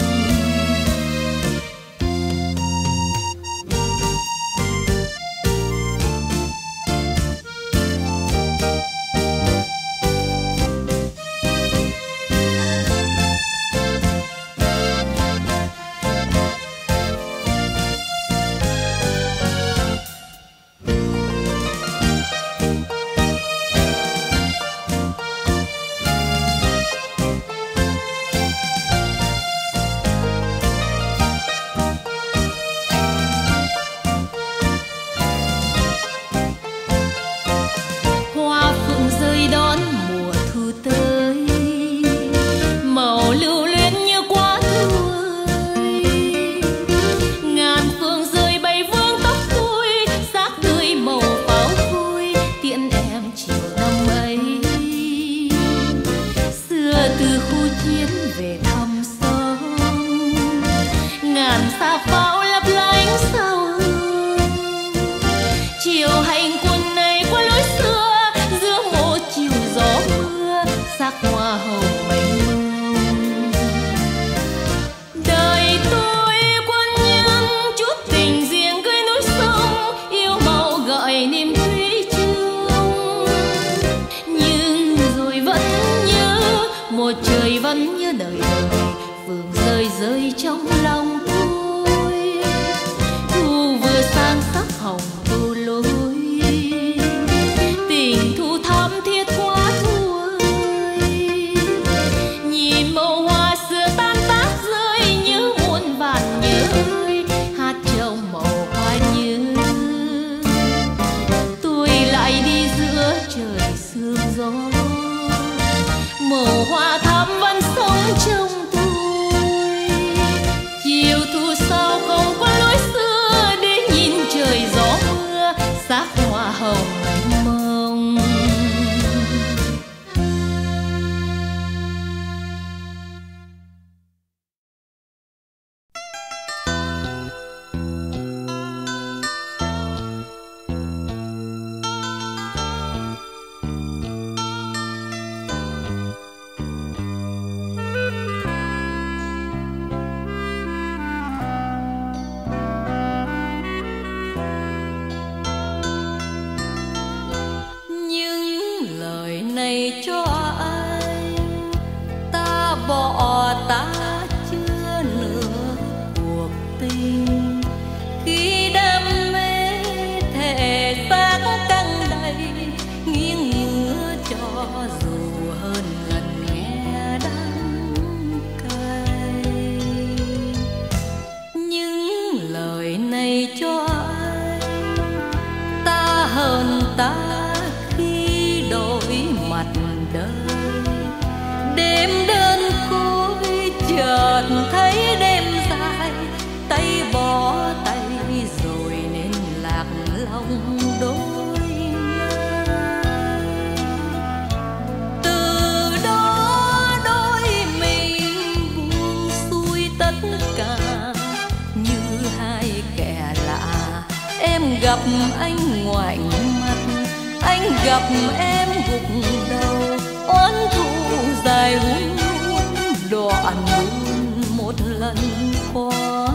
Gặp anh ngoảnh mặt, anh gặp em gục đầu, oán thù dài hun hút đoạn buồn một lần qua.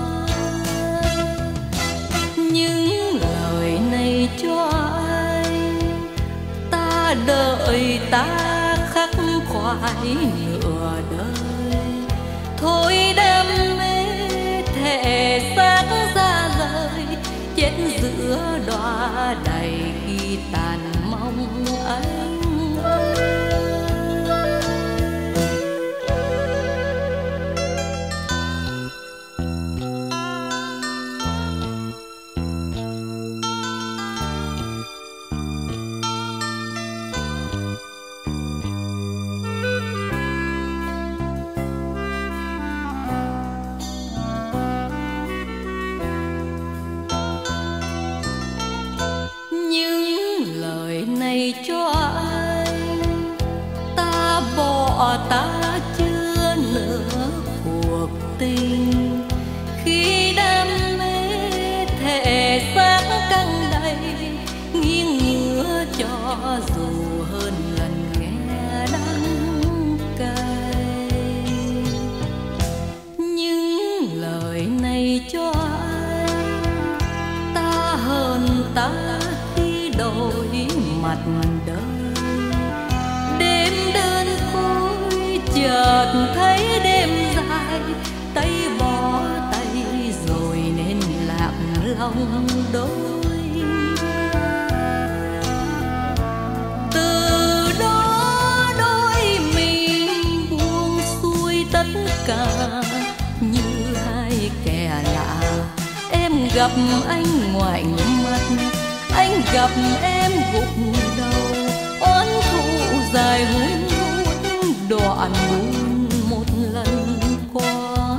Những lời này cho anh, ta đợi ta khắc khoải nửa đời. Thôi đam mê thể xác ra lời, chết giữa đóa đầy khi tàn mong anh ơi. mặt đời. Đêm đơn côi chợt thấy đêm dài, tay bỏ tay rồi nên lạc lòng đôi. Từ đó đôi mình buông xuôi tất cả như hai kẻ lạ. Em gặp anh ngoảnh mặt, anh gặp em gục đầu, oán thù dài hun hút đoạn buồn một lần qua.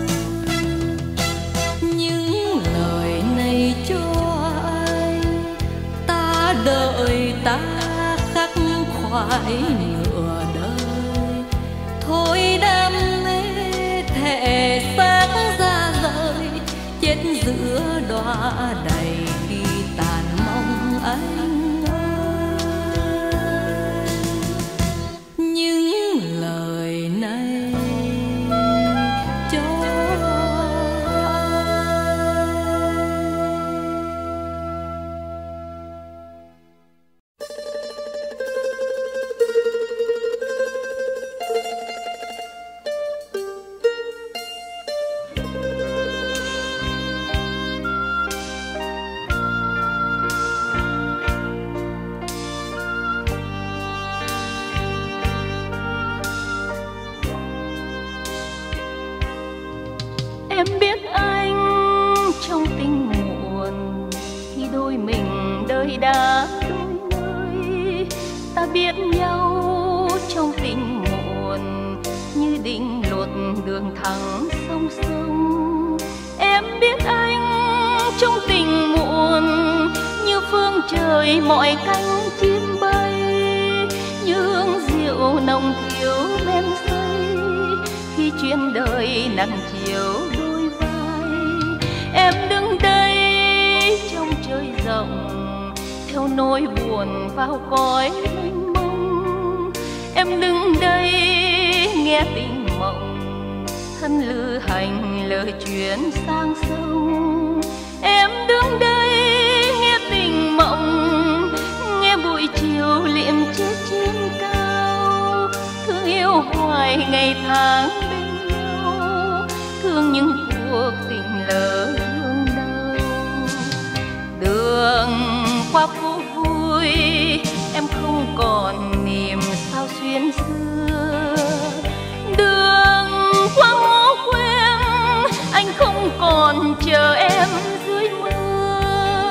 Những lời này cho anh, ta đợi ta khắc khoải nửa đời. Thôi đam mê thể xác ra rời, chết giữa đóa đầy khi tàn mong anh ơi. Những lời này cho em biết anh trong tình muộn, khi đôi mình đời đã đôi nơi. Ta biết nhau trong tình muộn, như định luật đường thẳng song song. Em biết anh trong tình muộn, như phương trời mọi cánh chim bay, như hương rượu nồng thiếu men say, khi chuyến đời nắng chiều đôi vai. Em đứng đây trong trời rộng, theo nỗi buồn vào cõi mênh mông. Em đứng đây nghe tình mộng, thân lữ hành lời chuyến sang sông. Em đứng đây nghe tình mộng, nghe buổi chiều liệm chết trên cao. Thương yêu hoài ngày tháng bên nhau, thương những cuộc tình lỡ thương đau. Đường qua phố vui em không còn niềm sao xuyên xưa. Đường qua ngõ quen anh không còn chờ em dưới mưa.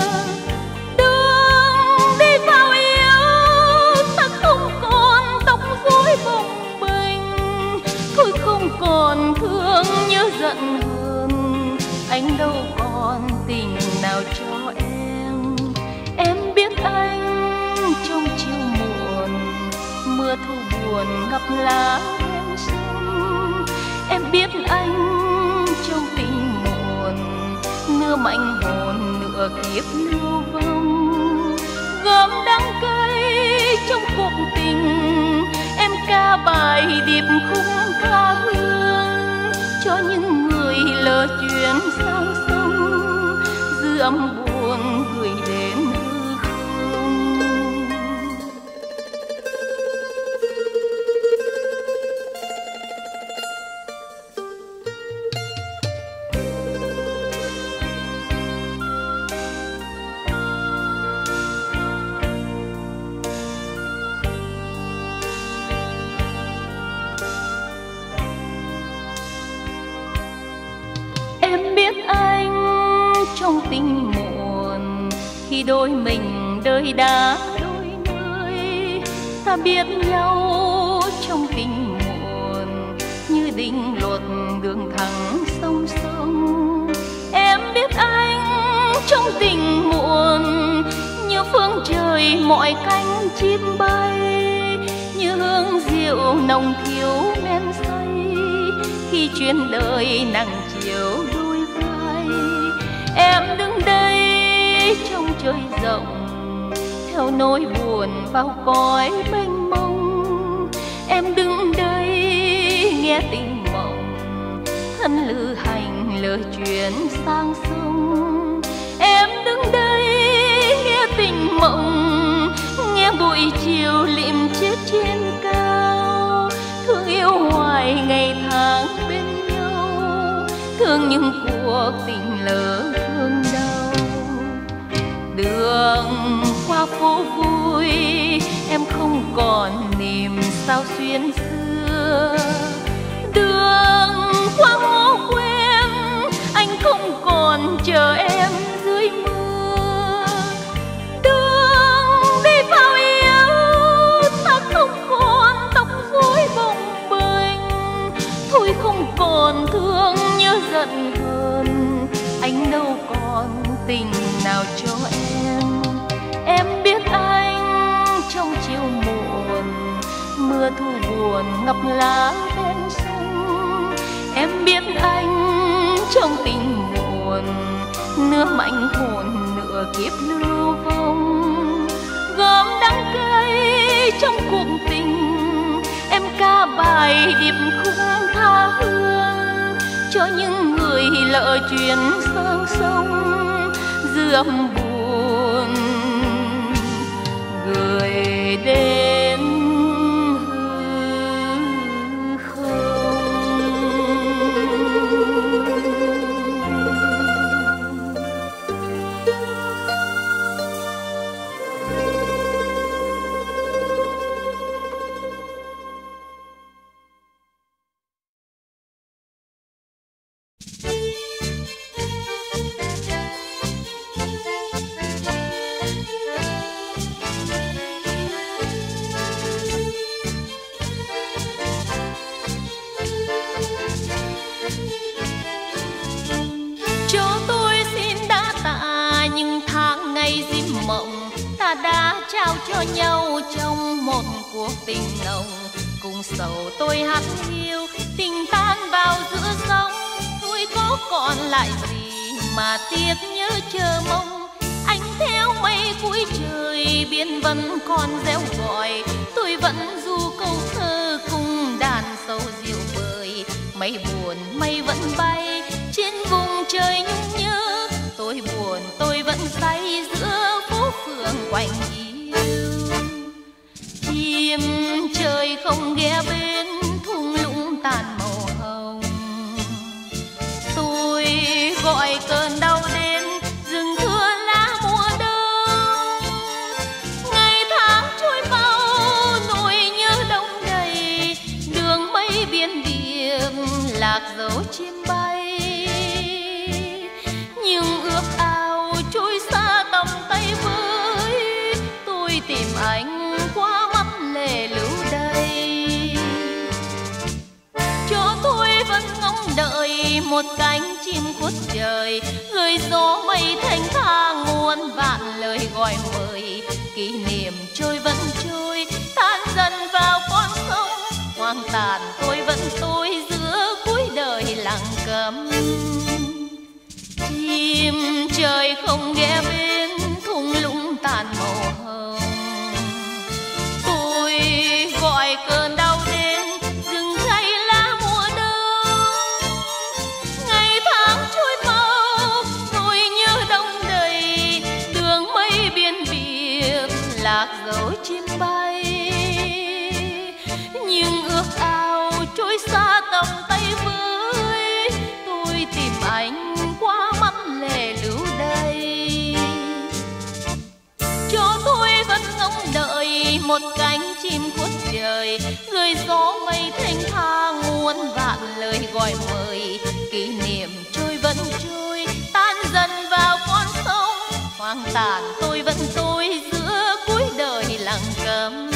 Đường đi vào yêu ta không còn tóc rối bồng bềnh. Thôi không còn thương nhớ giận hờn, anh đâu còn tình nào cho em. Em biết anh trong chiều muộn, mưa thu buồn ngập lá ven sông. Em biết anh trong tình muộn, nửa mảnh hồn nửa kiếp lưu vong. Gom đắng cay trong cuộc tình, em ca bài điệp khúc tha hương cho những người lỡ chuyến sang sông. Dư âm buồn gửi đến hư không. Em biết anh trong tình muộn, khi đôi mình đời đã đôi nơi. Ta biết nhau trong tình muộn, như định luật đường thẳng song song. Em biết anh trong tình muộn, như phương trời mọi cánh chim bay, như hương rượu nồng thiếu men say, khi chuyến đời nắng chiều đôi vai. Em đứng đây trong trời rộng, theo nỗi buồn vào cõi mênh mông. Em đứng đây nghe tình mộng, thân lữ hành lỡ chuyến sang sông. Em đứng đây nghe tình mộng, nghe buổi chiều liệm chết trên cao, thương yêu hoài ngày tháng bên nhau, thương những cuộc tình lỡ thương đau. Đường qua phố vui em không còn niềm sao xuyên xưa, đường qua ngõ quen anh không còn chờ em dưới mưa. Đường đi vào yêu ta không còn tóc rối bồng bềnh, thôi không còn thương nhớ giận hờn, anh đâu còn tình nào cho em. Em biết anh trong chiều muộn, mưa thu buồn ngập lá bên sông. Em biết anh trong tình muộn, nửa mảnh hồn nửa kiếp lưu vong. Gom đắng cay trong cuộc tình, em ca bài điệp khúc tha hương cho những người lỡ chuyển sang sông. Dư âm buồn gửi đến hư không. Cho nhau trong một cuộc tình nồng, cùng sầu tôi hát hiu tình tan vào giữa sông. Tôi có còn lại gì mà tiếc nhớ chờ mong, anh theo mây cuối trời biển vẫn còn réo gọi. Tôi vẫn ru câu thơ cùng đàn sầu rượu vời, mây buồn mây vẫn bay trên vùng trời nhung nhớ. Tôi buồn tôi vẫn say giữa phố phường quạnh chim trời không ghé bên thung lũng tàn màu hồng. Tôi gọi cơn đau đến rừng thưa lá mùa đông. Ngày tháng trôi mau nỗi nhớ đông đầy, đường mây biển điệp lạc dấu chim bay. Nhưng ước ao trôi xa tầm tay với tôi, tìm anh qua mắt lệ lưu đây. Cho tôi vẫn ngóng đợi một cánh chim khuất trời, gửi gió mây thanh thang muôn vạn lời gọi mời. Kỷ niệm trôi vẫn trôi tan dần vào con sông, hoang tàn tôi vẫn tôi giữa cuối đời lặng câm. Chim trời không ghé bên thung lũng tàn màu hồng. Tôi gọi cơn đau đến rừng cây lá mùa đông. Ngày tháng trôi mau nỗi nhớ đông đầy, đường mây biển biệt lạc dấu chim bay. Nhưng ước ao trôi xa tầm tay với tôi, tìm anh qua mắt lệ lưu đây. Cho tôi vẫn ngóng đợi một cánh chim khuất trời, gửi gió mây thanh thang muôn vạn lời gọi mời. Kỷ niệm trôi vẫn trôi tan dần vào con sông, hoang tàn tôi vẫn tôi giữa cuối đời lặng câm.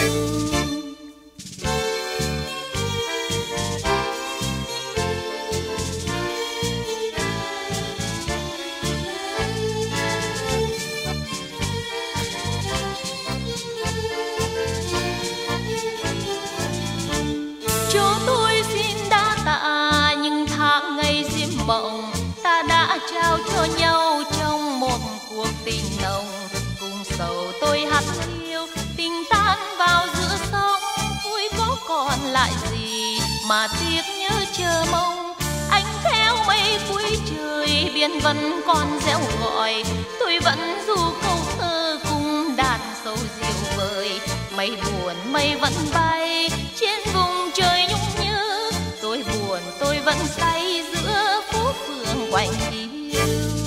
Mộng ta đã trao cho nhau trong một cuộc tình nồng, cùng sầu tôi hát hiu tình tan vào giữa sông. Vui có còn lại gì mà tiếc nhớ chờ mong, anh theo mây cuối trời biển vẫn còn réo gọi. Tôi vẫn ru câu thơ cùng đàn sầu rượu vời, Mây buồn mây vẫn bay trên vùng trời nhung nhớ, tôi buồn tôi vẫn say giữa phố phường quạnh hiu.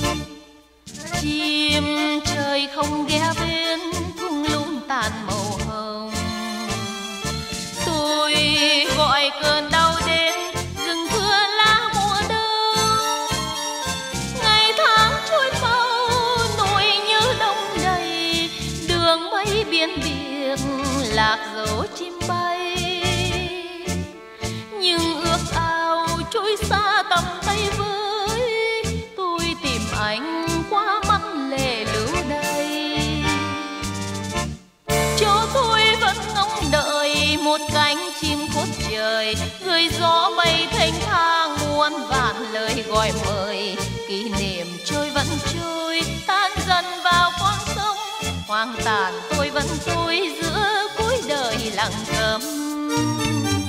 Chim trời không ghé bên thung lũng tàn màu hồng, tôi gọi cơn đau đến rừng thưa lá mùa đông. Ngày tháng trôi mau nỗi nhớ đông đầy, đường mây biển biệt lạc dấu chim bay. Nhưng ước ao trôi xa tầm tay với, tôi tìm anh qua mắt lệ lưu đầy. Cho tôi vẫn ngóng đợi một cánh chim khuất trời, gửi gió mây thênh thang muôn vàn lời gọi mời. Kỷ niệm trôi vẫn trôi tan dần vào con sông, hoang tàn tôi vẫn tôi giữa cuối đời lặng thầm.